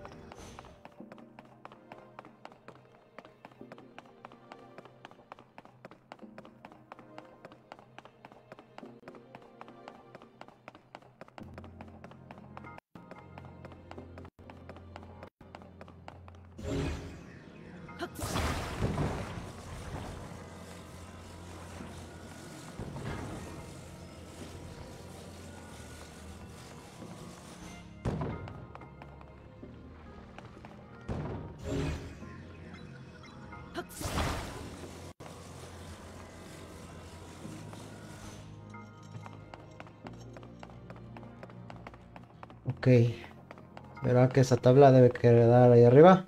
Ok. Verá que esa tabla debe quedar ahí arriba.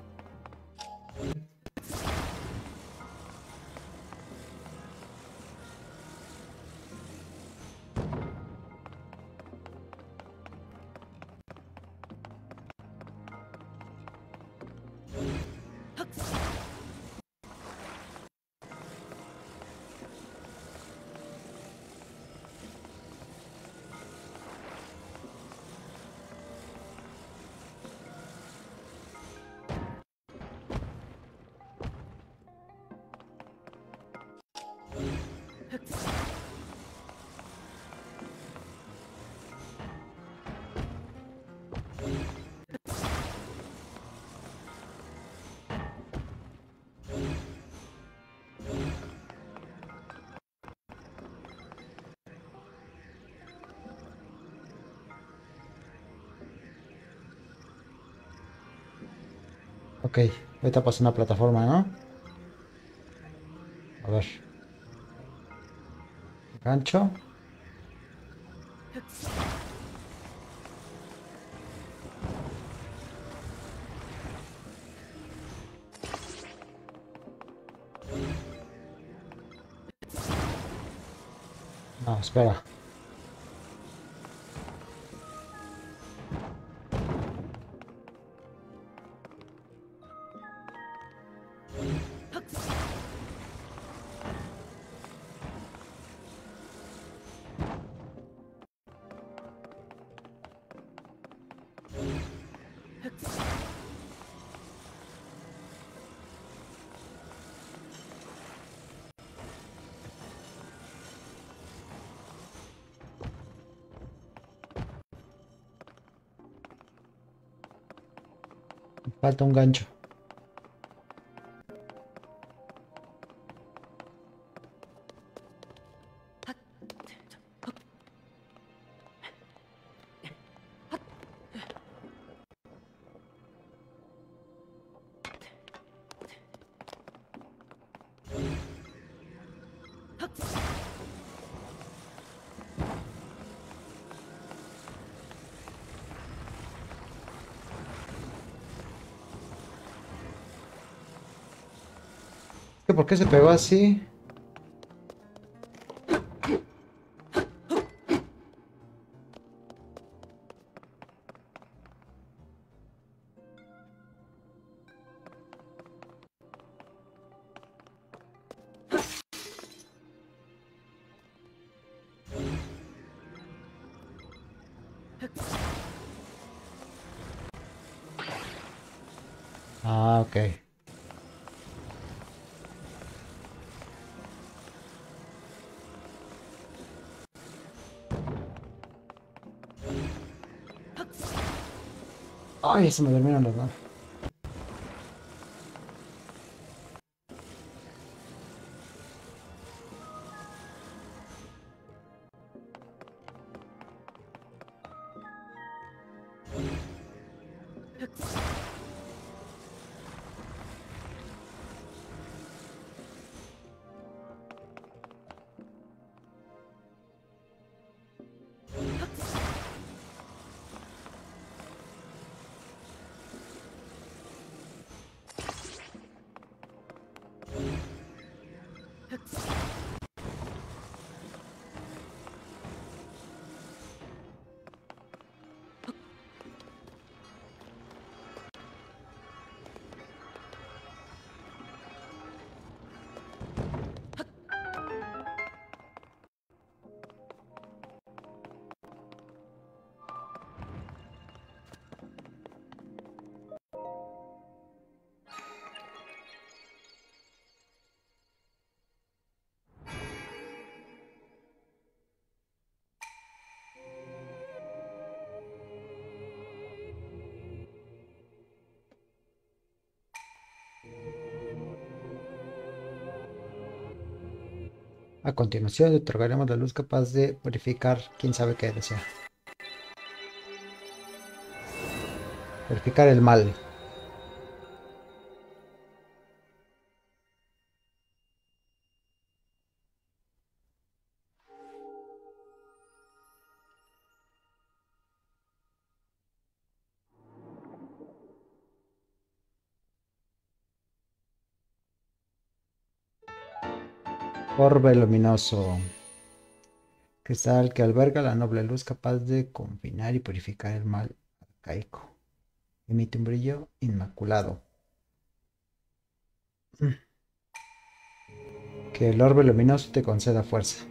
Ok, ahorita pasó una plataforma, ¿no? A ver. Gancho. No, espera. Falta un gancho. ¿Por qué se pegó así? Ah, ok. Ay, se me durmieron los dos. A continuación, le otorgaremos la luz capaz de purificar quién sabe qué desea. Purificar el mal. Orbe luminoso. Cristal que alberga la noble luz capaz de confinar y purificar el mal arcaico. Emite un brillo inmaculado. Que el orbe luminoso te conceda fuerza.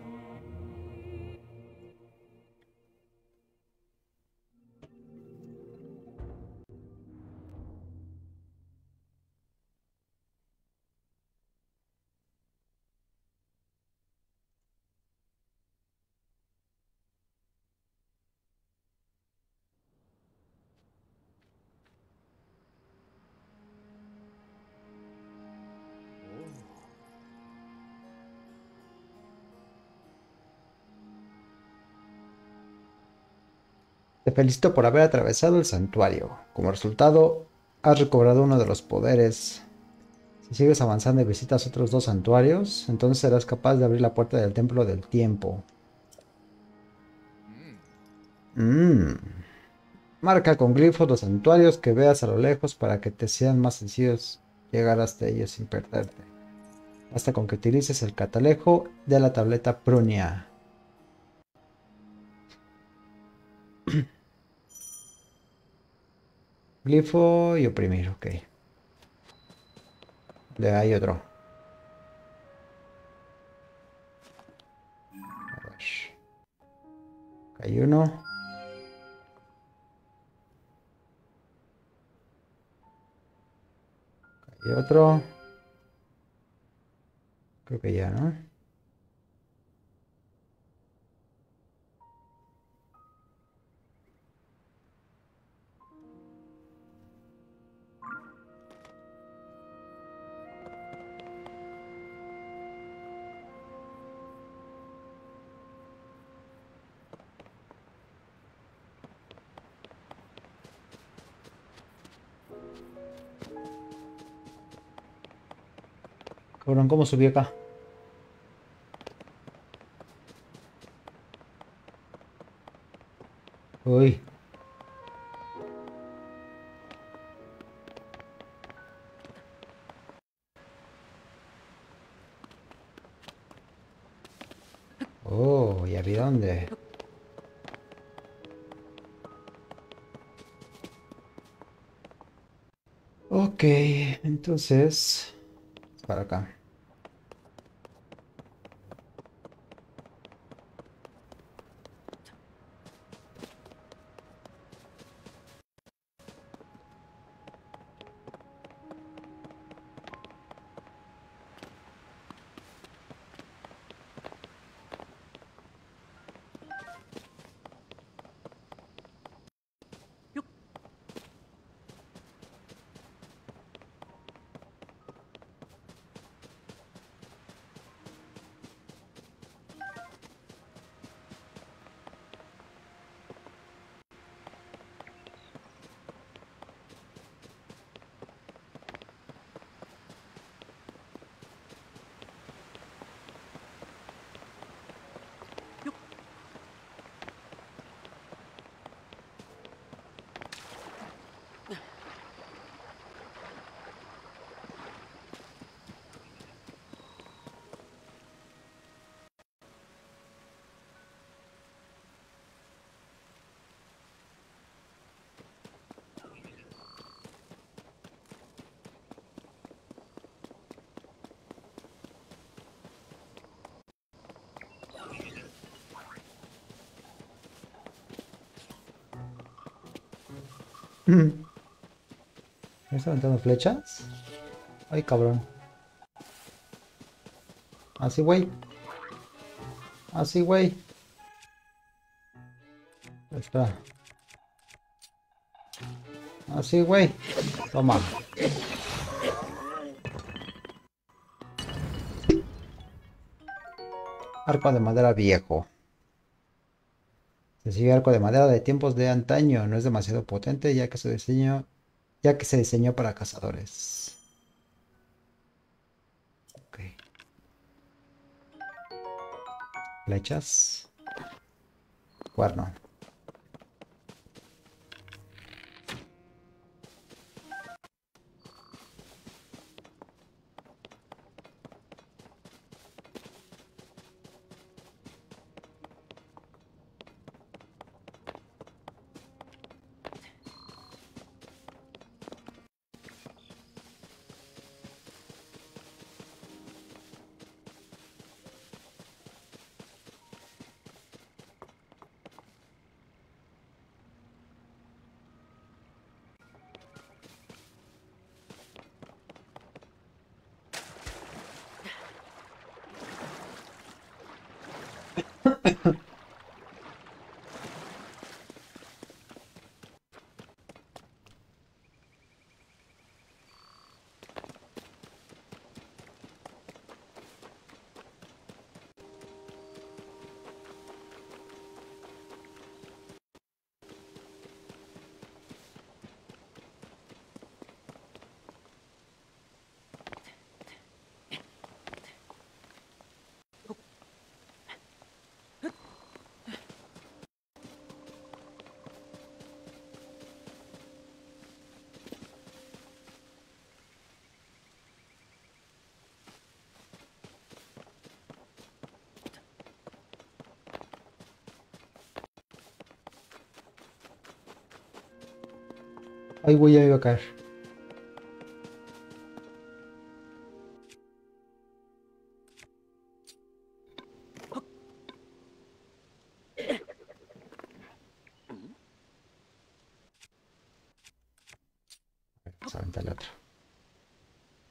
Te felicito por haber atravesado el santuario. Como resultado, has recobrado uno de los poderes. Si sigues avanzando y visitas otros dos santuarios, entonces serás capaz de abrir la puerta del templo del tiempo. Mm. Marca con glifos los santuarios que veas a lo lejos para que te sean más sencillos llegar hasta ellos sin perderte. Basta con que utilices el catalejo de la tableta Prunia. Glifo y oprimir, ok. De ahí otro. A ver. Acá hay uno. Y otro. Creo que ya, ¿no? Cabrón, ¿cómo subí acá? Uy. Oh, ya vi dónde. Ok, entonces... Para acá. ¿Me está aventando flechas? Ay, cabrón. Así, güey. Así, güey. Espera. Así, güey. Toma. Arco de madera viejo. Sencillo arco de madera de tiempos de antaño. No es demasiado potente ya que su diseño, ya que se diseñó para cazadores. Ok. Flechas. Cuerno. Ay, güey, ya iba a caer. Vamos a aventar el otro.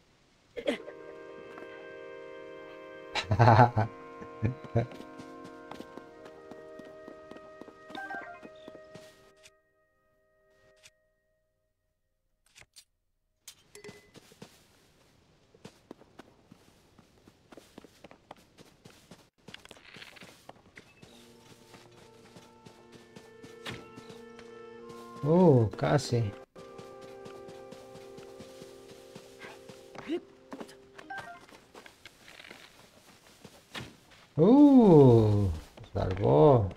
Uh, casi. Uh, salvó.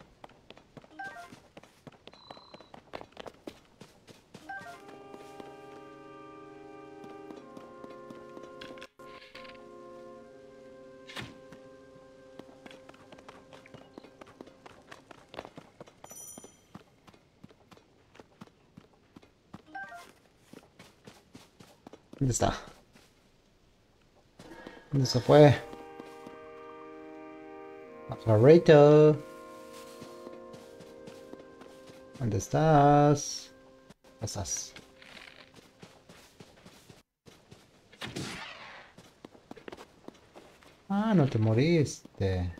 ¿Dónde está? ¿Dónde se fue? Pajarito. ¿Dónde estás? ¿Dónde estás? Ah, no te moriste.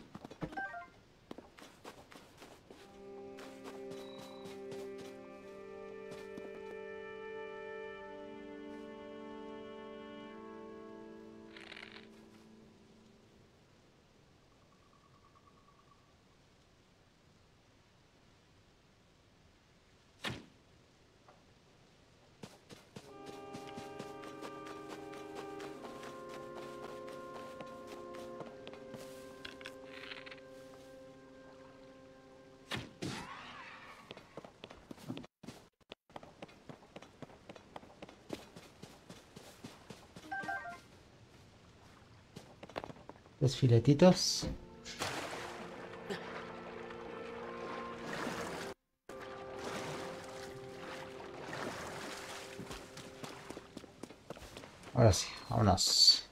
Los filetitos. Ahora sí, vámonos.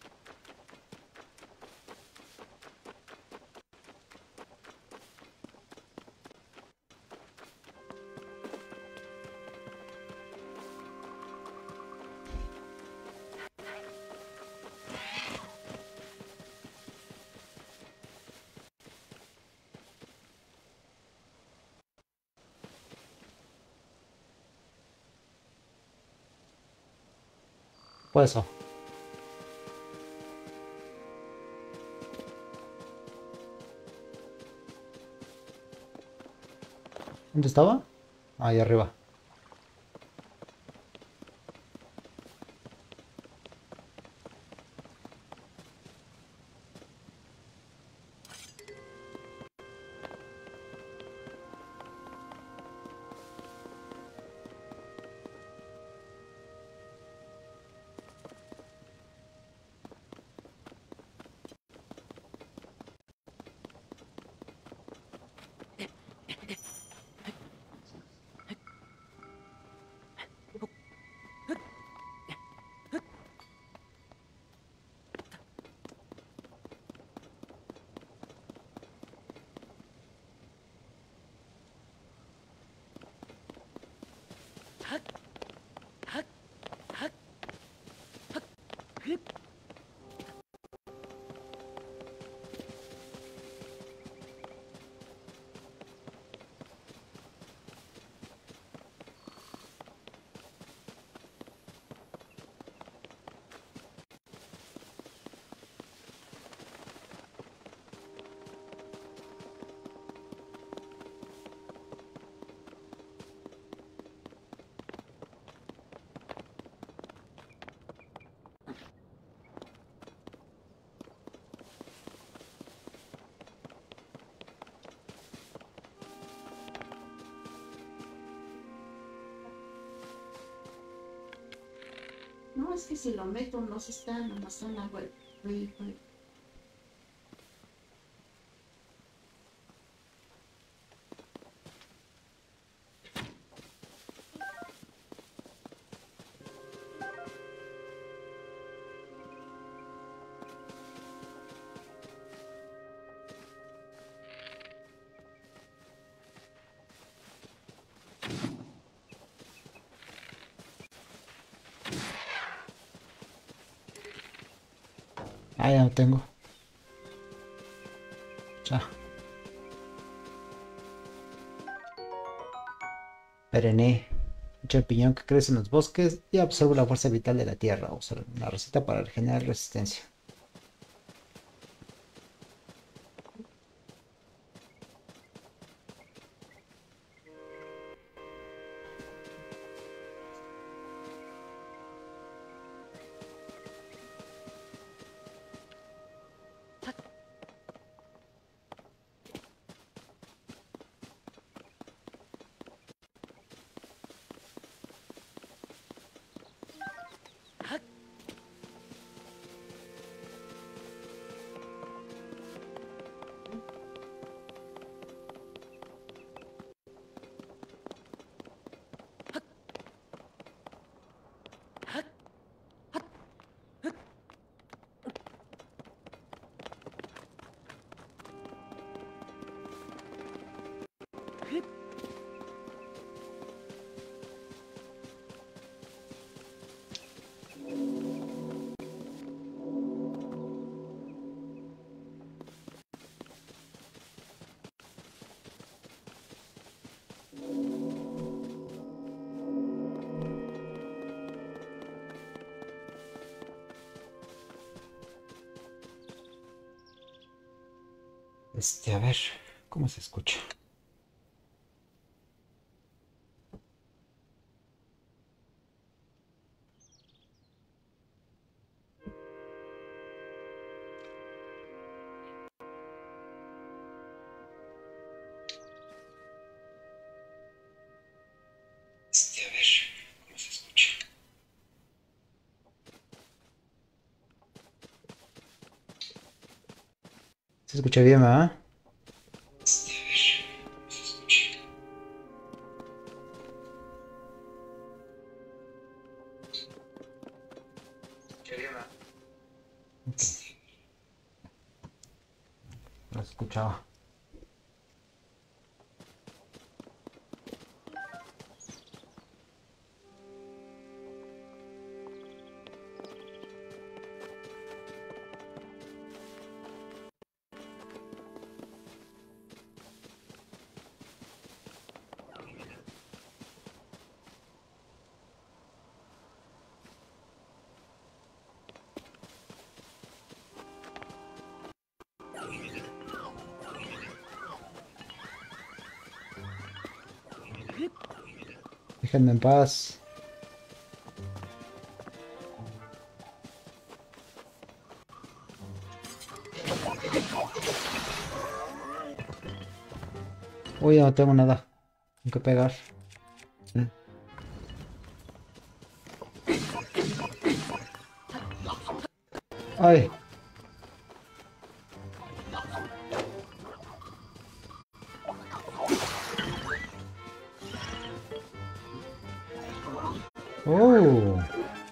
Pues eso. ¿Dónde estaba? Ahí arriba. No, es que si lo meto no se está, nomás son agua. Ah, ya lo tengo. Ya. Perenne. Un champiñón que crece en los bosques y absorbe la fuerza vital de la tierra. Usa una receta para generar resistencia. Este, a ver, ¿cómo se escucha? Este, a ver, ¿cómo se escucha? Se escucha bien, ¿verdad? Este, a ver, ¿cómo se escucha? ¿Escucha bien, verdad? Ok. No se escuchaba. Déjenme en paz. Uy, ya no tengo nada con que pegar. Ay. Oh.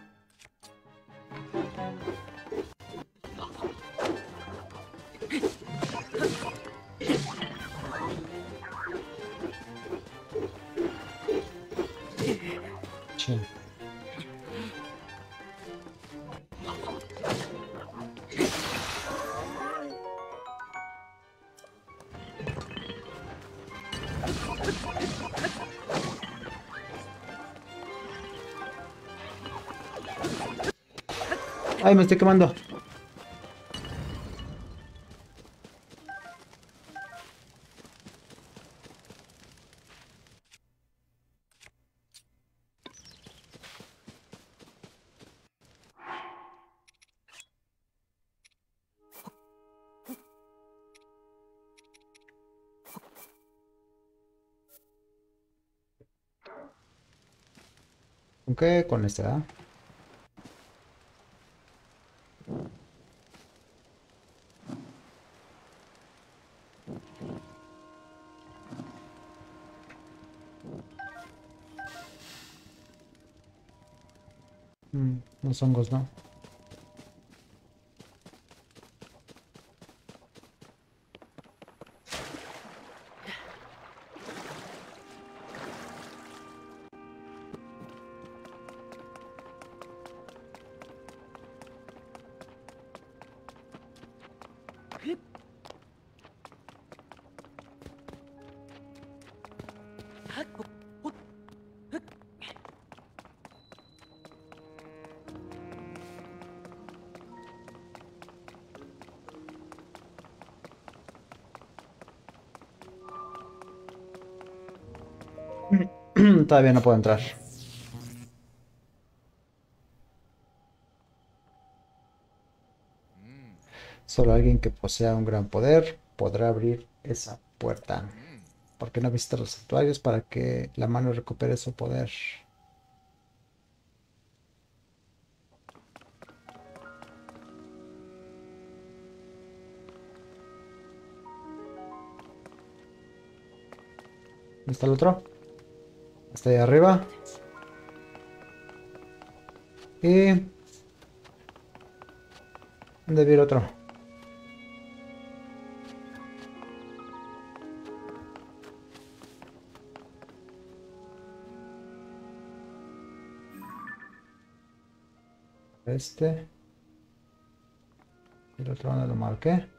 Chin. Ay, me estoy quemando. ¿Con qué? Con esta. Mm, los hongos, ¿no? Todavía no puedo entrar. Solo alguien que posea un gran poder podrá abrir esa puerta. ¿Por qué no visitar los santuarios para que la mano recupere su poder? ¿Dónde está el otro? Está ahí arriba. Y... ¿dónde viene otro? Este. El otro donde lo marqué.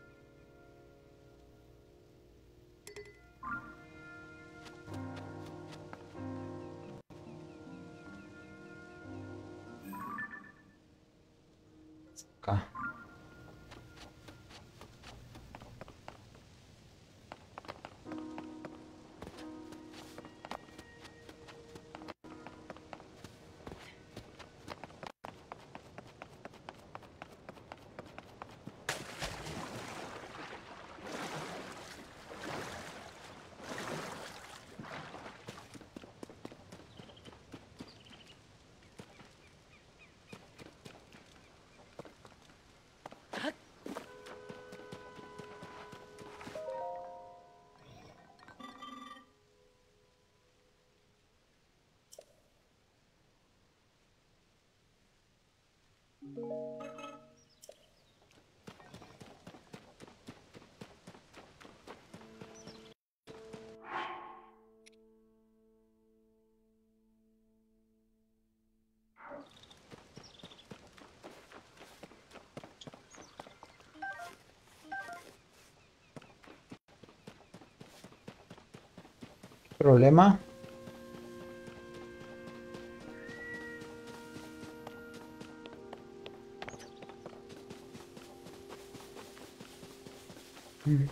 Acá. Problema. Mm.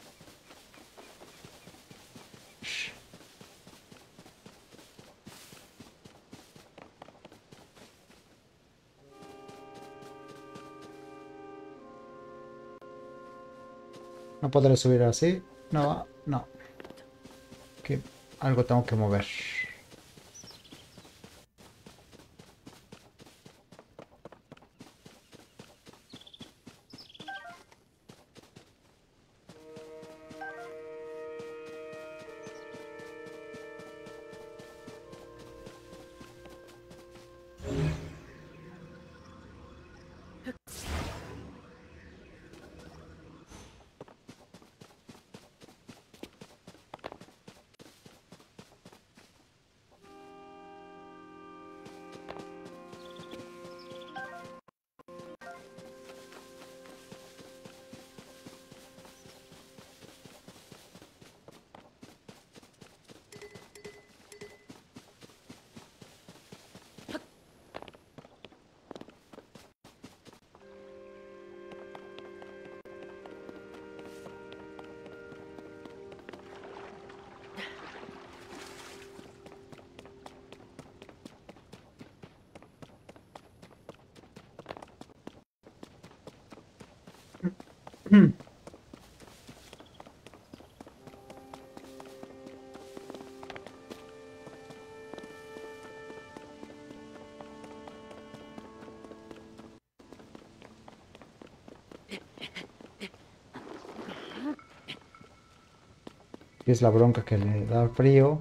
No podré subir así. No, no. Que algo tengo que mover. Y es la bronca que le da frío.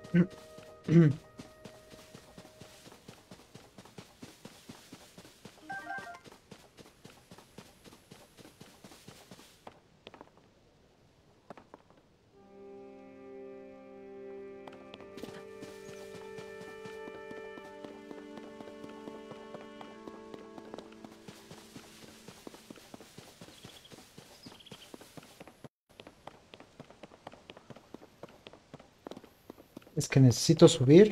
Es que necesito subir.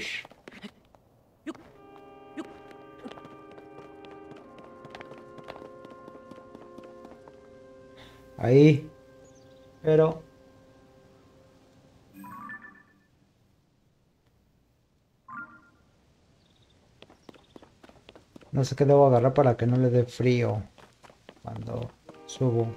Ahí. Pero... no sé qué debo agarrar para que no le dé frío cuando subo.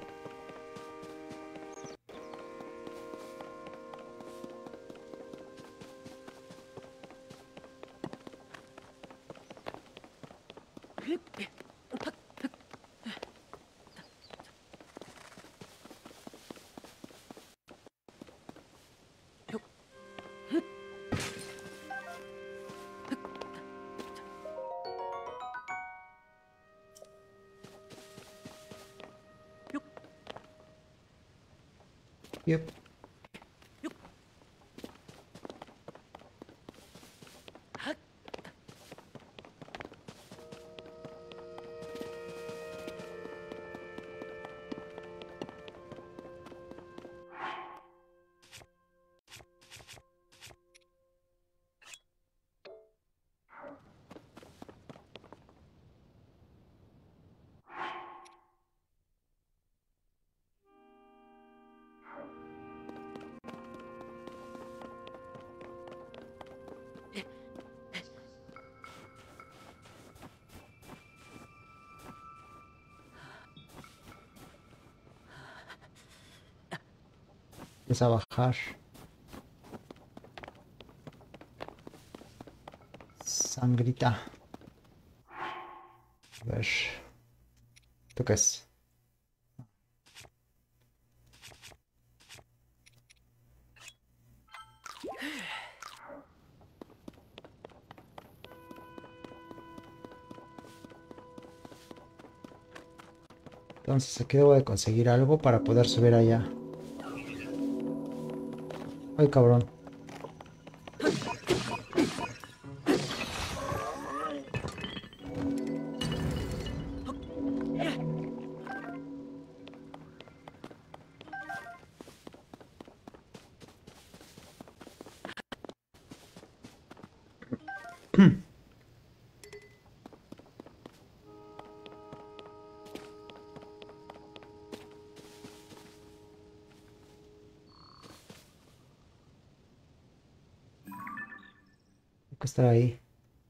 Yep. Empieza a bajar. Sangrita. A ver. ¿Esto qué es? Entonces aquí debo de conseguir algo para poder subir allá. Ay, cabrón. Hay que estar ahí.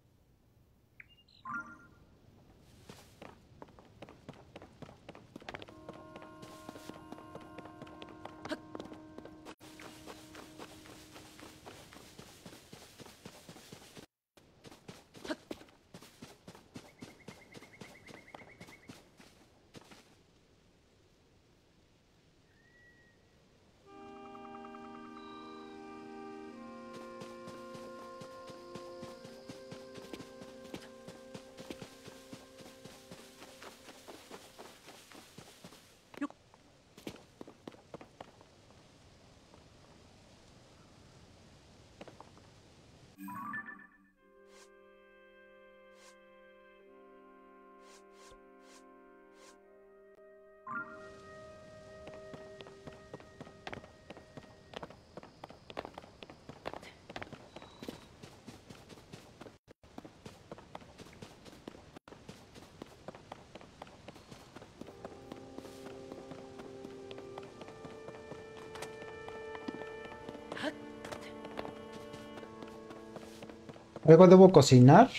Algo debo cocinar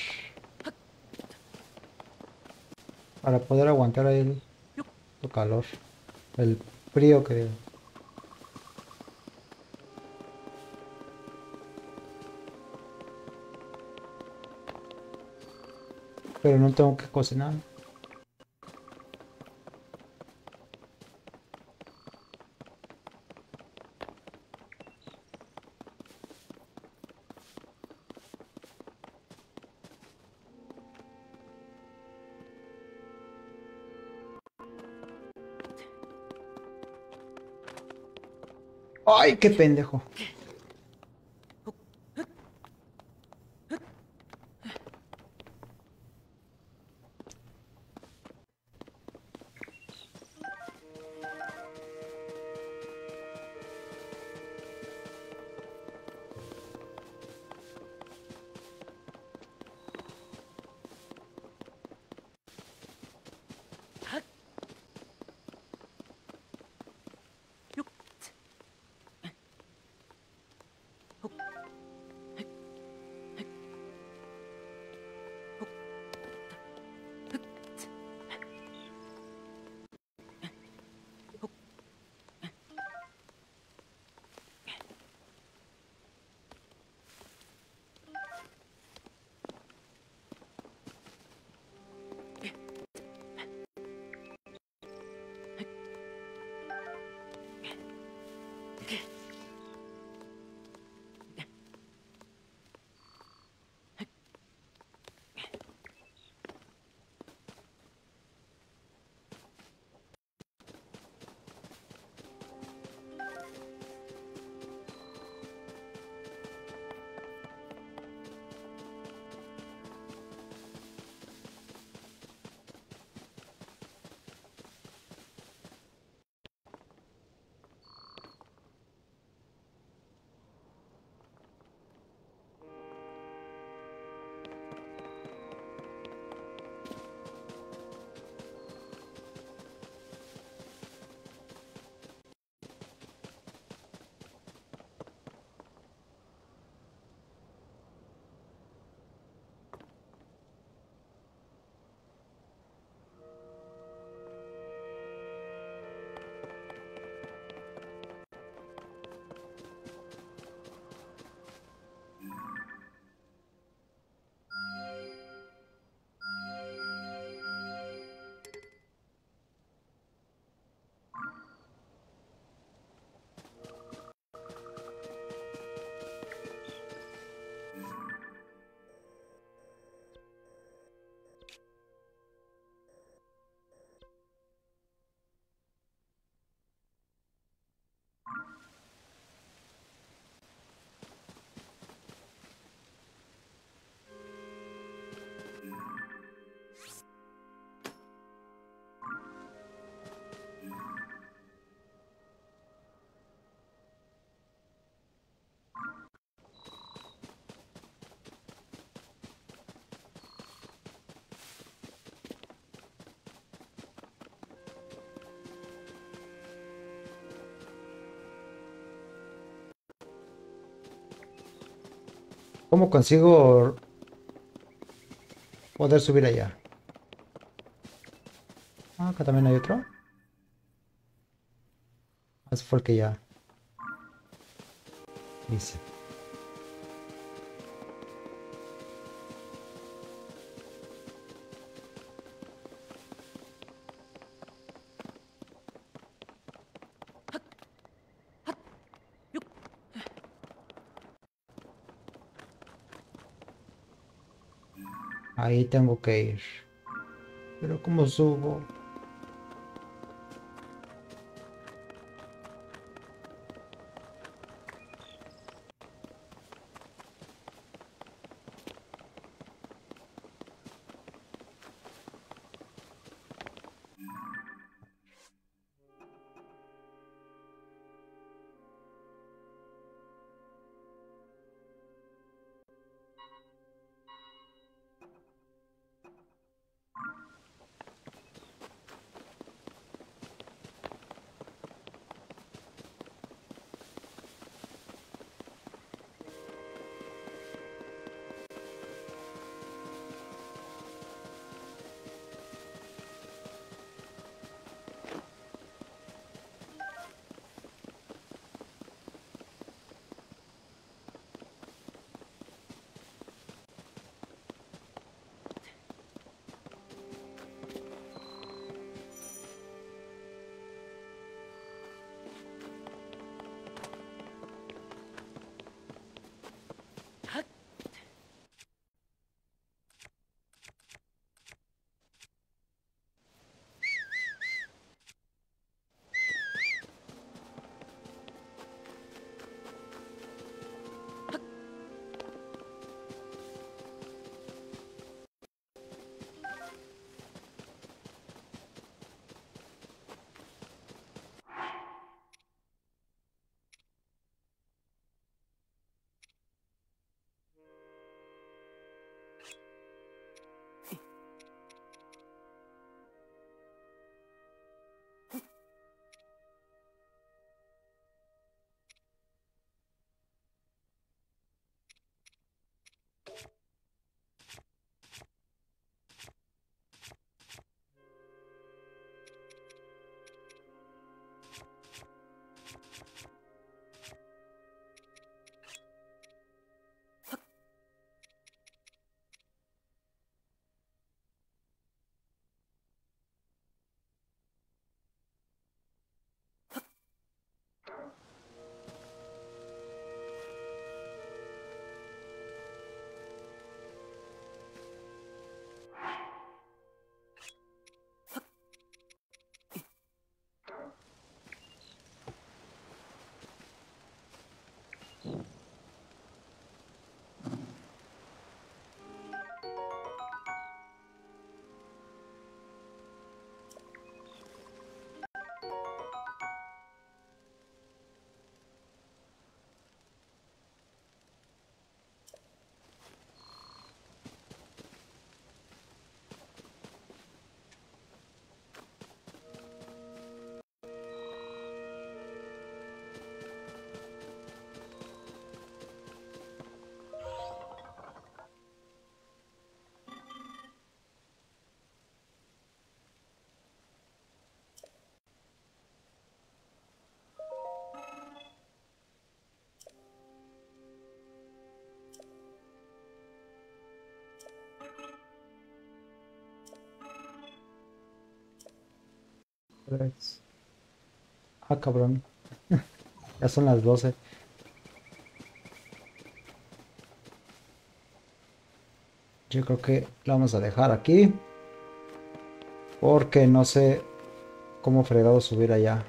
para poder aguantar ahí el, el calor, el frío que... Pero no tengo que cocinar. ¡Ay, qué pendejo! ¿Cómo consigo poder subir allá? Ah, acá también hay otro. Ese fue el que ya hice. Ahí tengo que ir. Pero ¿cómo subo? Tres. Ah, cabrón. Ya son las doce. Yo creo que lo vamos a dejar aquí. Porque no sé cómo fregado subir allá.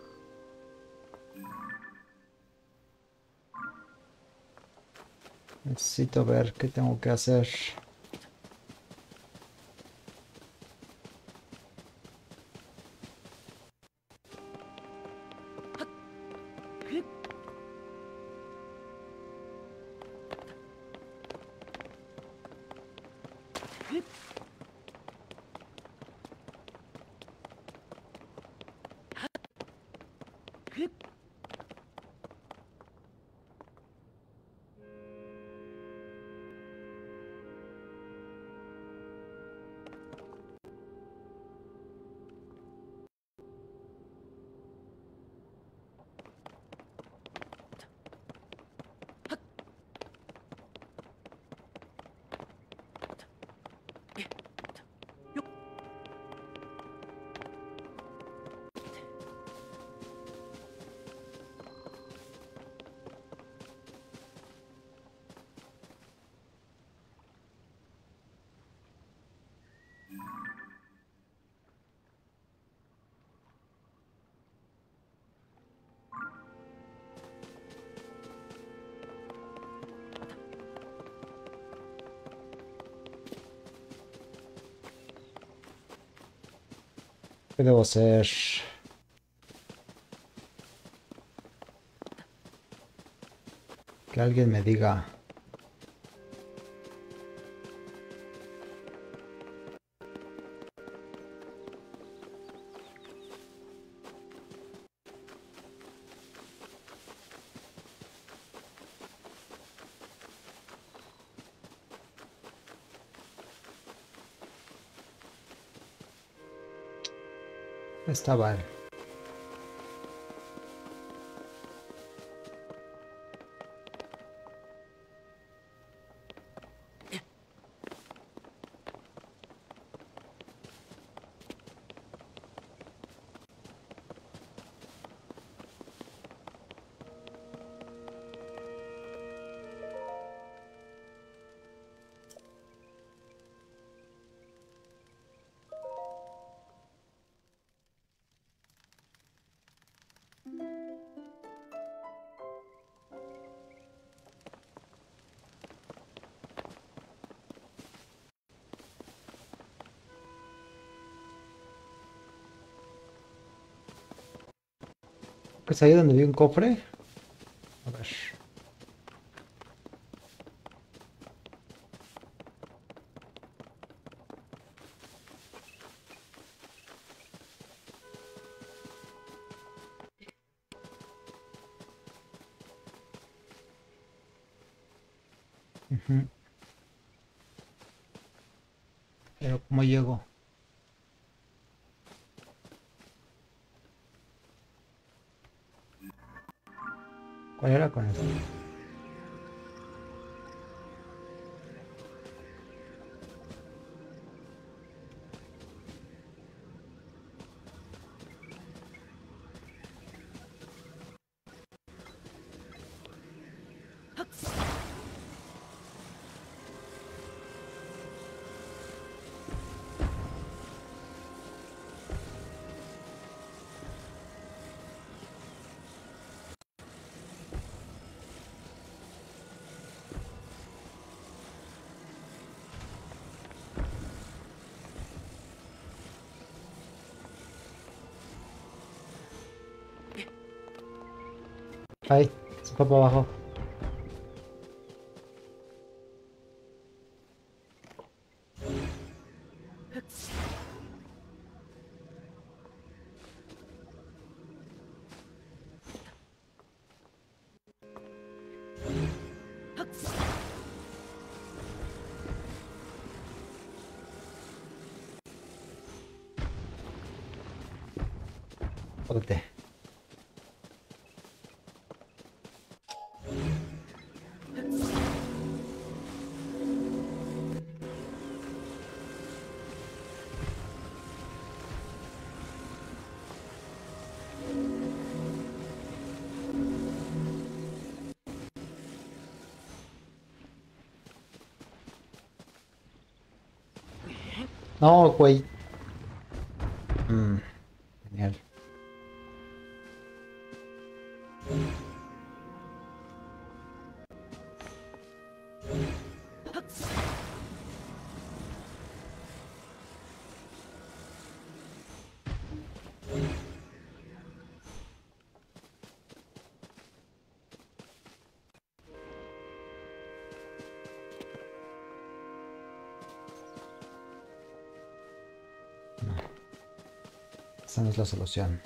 Necesito ver qué tengo que hacer. ¿Qué debo hacer? Que alguien me diga. Estaba él. Pues ahí donde vi un cofre. A ver. Ujú. Pero ¿cómo llego? ¿Cuál era con esto? Ay, se fue para abajo. Jódete. No, güey. Mm, genial. Esa no es la solución.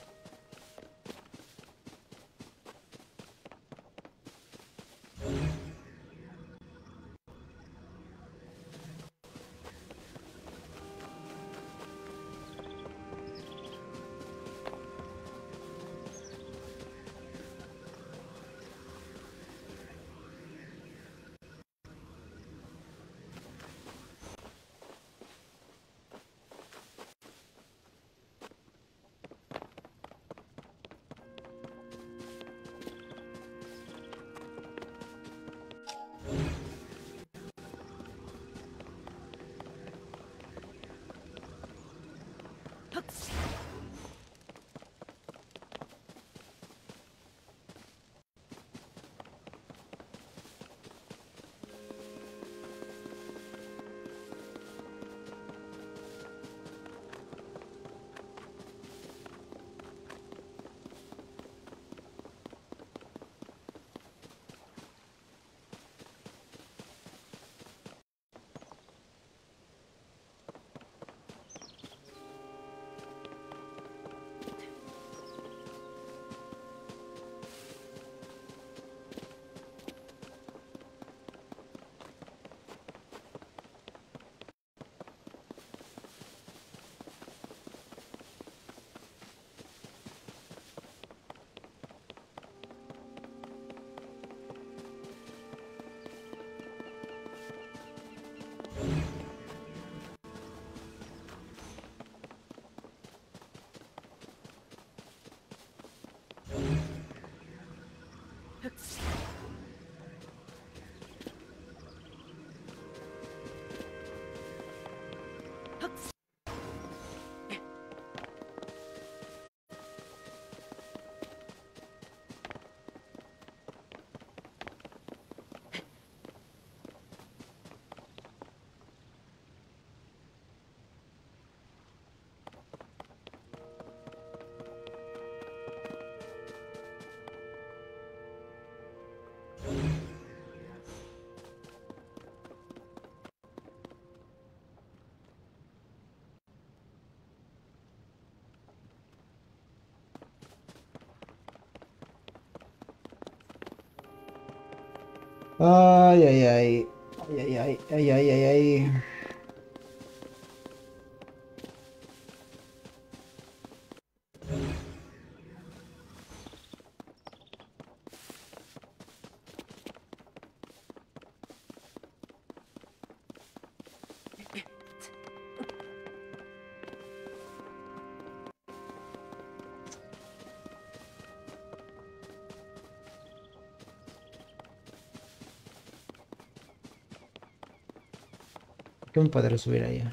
Ay, ay, ay. Ay, ay, ay, ay, ay, ay, ay. ¿Qué me podré subir ahí?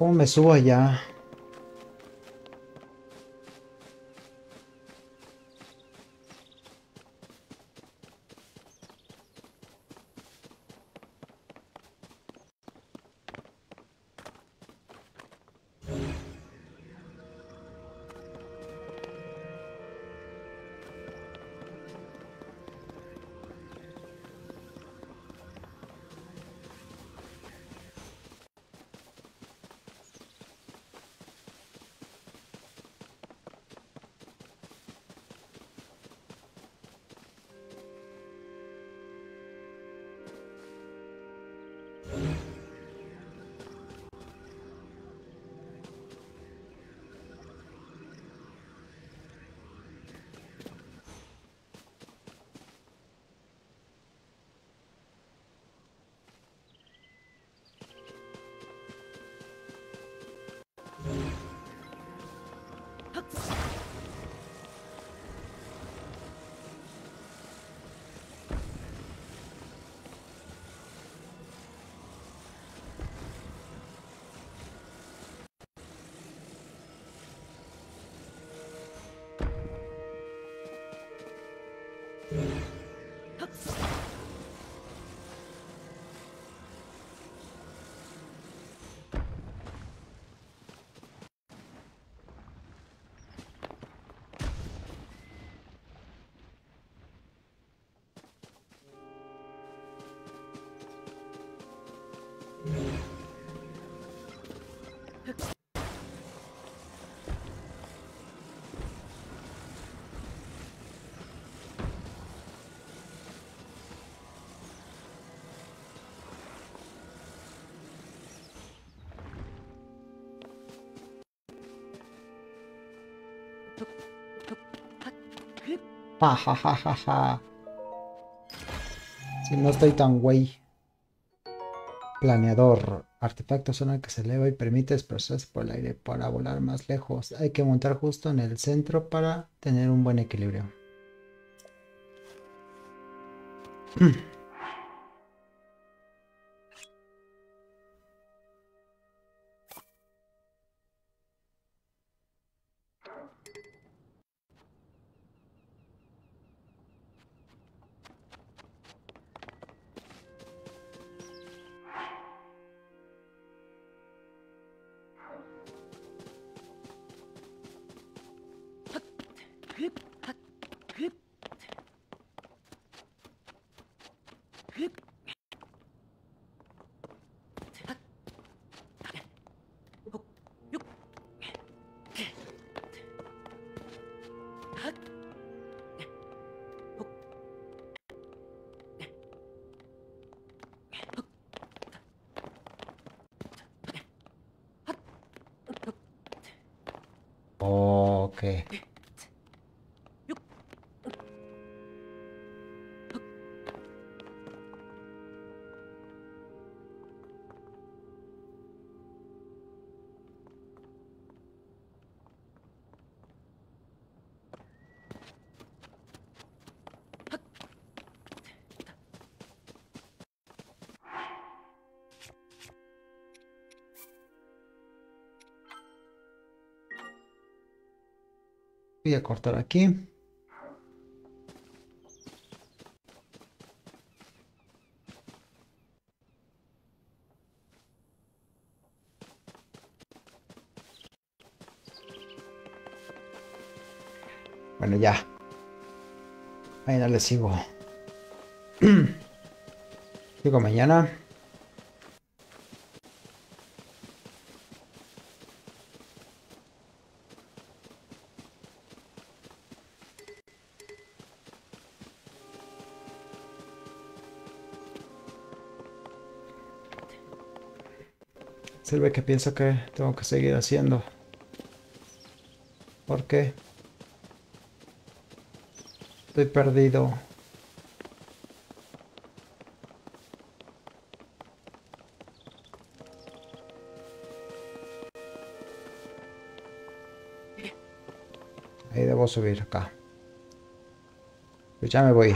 ¿Cómo me subo allá? Ja, ja, ja, ja, ja. Si no estoy tan güey. Planeador. Artefacto zona que se eleva y permite desplazarse por el aire para volar más lejos. Hay que montar justo en el centro para tener un buen equilibrio. Ok. Voy a cortar aquí. Bueno, ya. Ahí no le sigo. Sigo mañana. Sirve que pienso que tengo que seguir haciendo. ¿Por qué? Estoy perdido. Ahí debo subir acá. Pues ya me voy.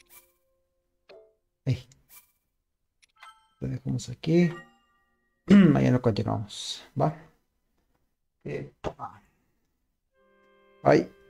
Ahí. Lo dejamos aquí. mañana continuamos. ¿Va? Eh, Ay.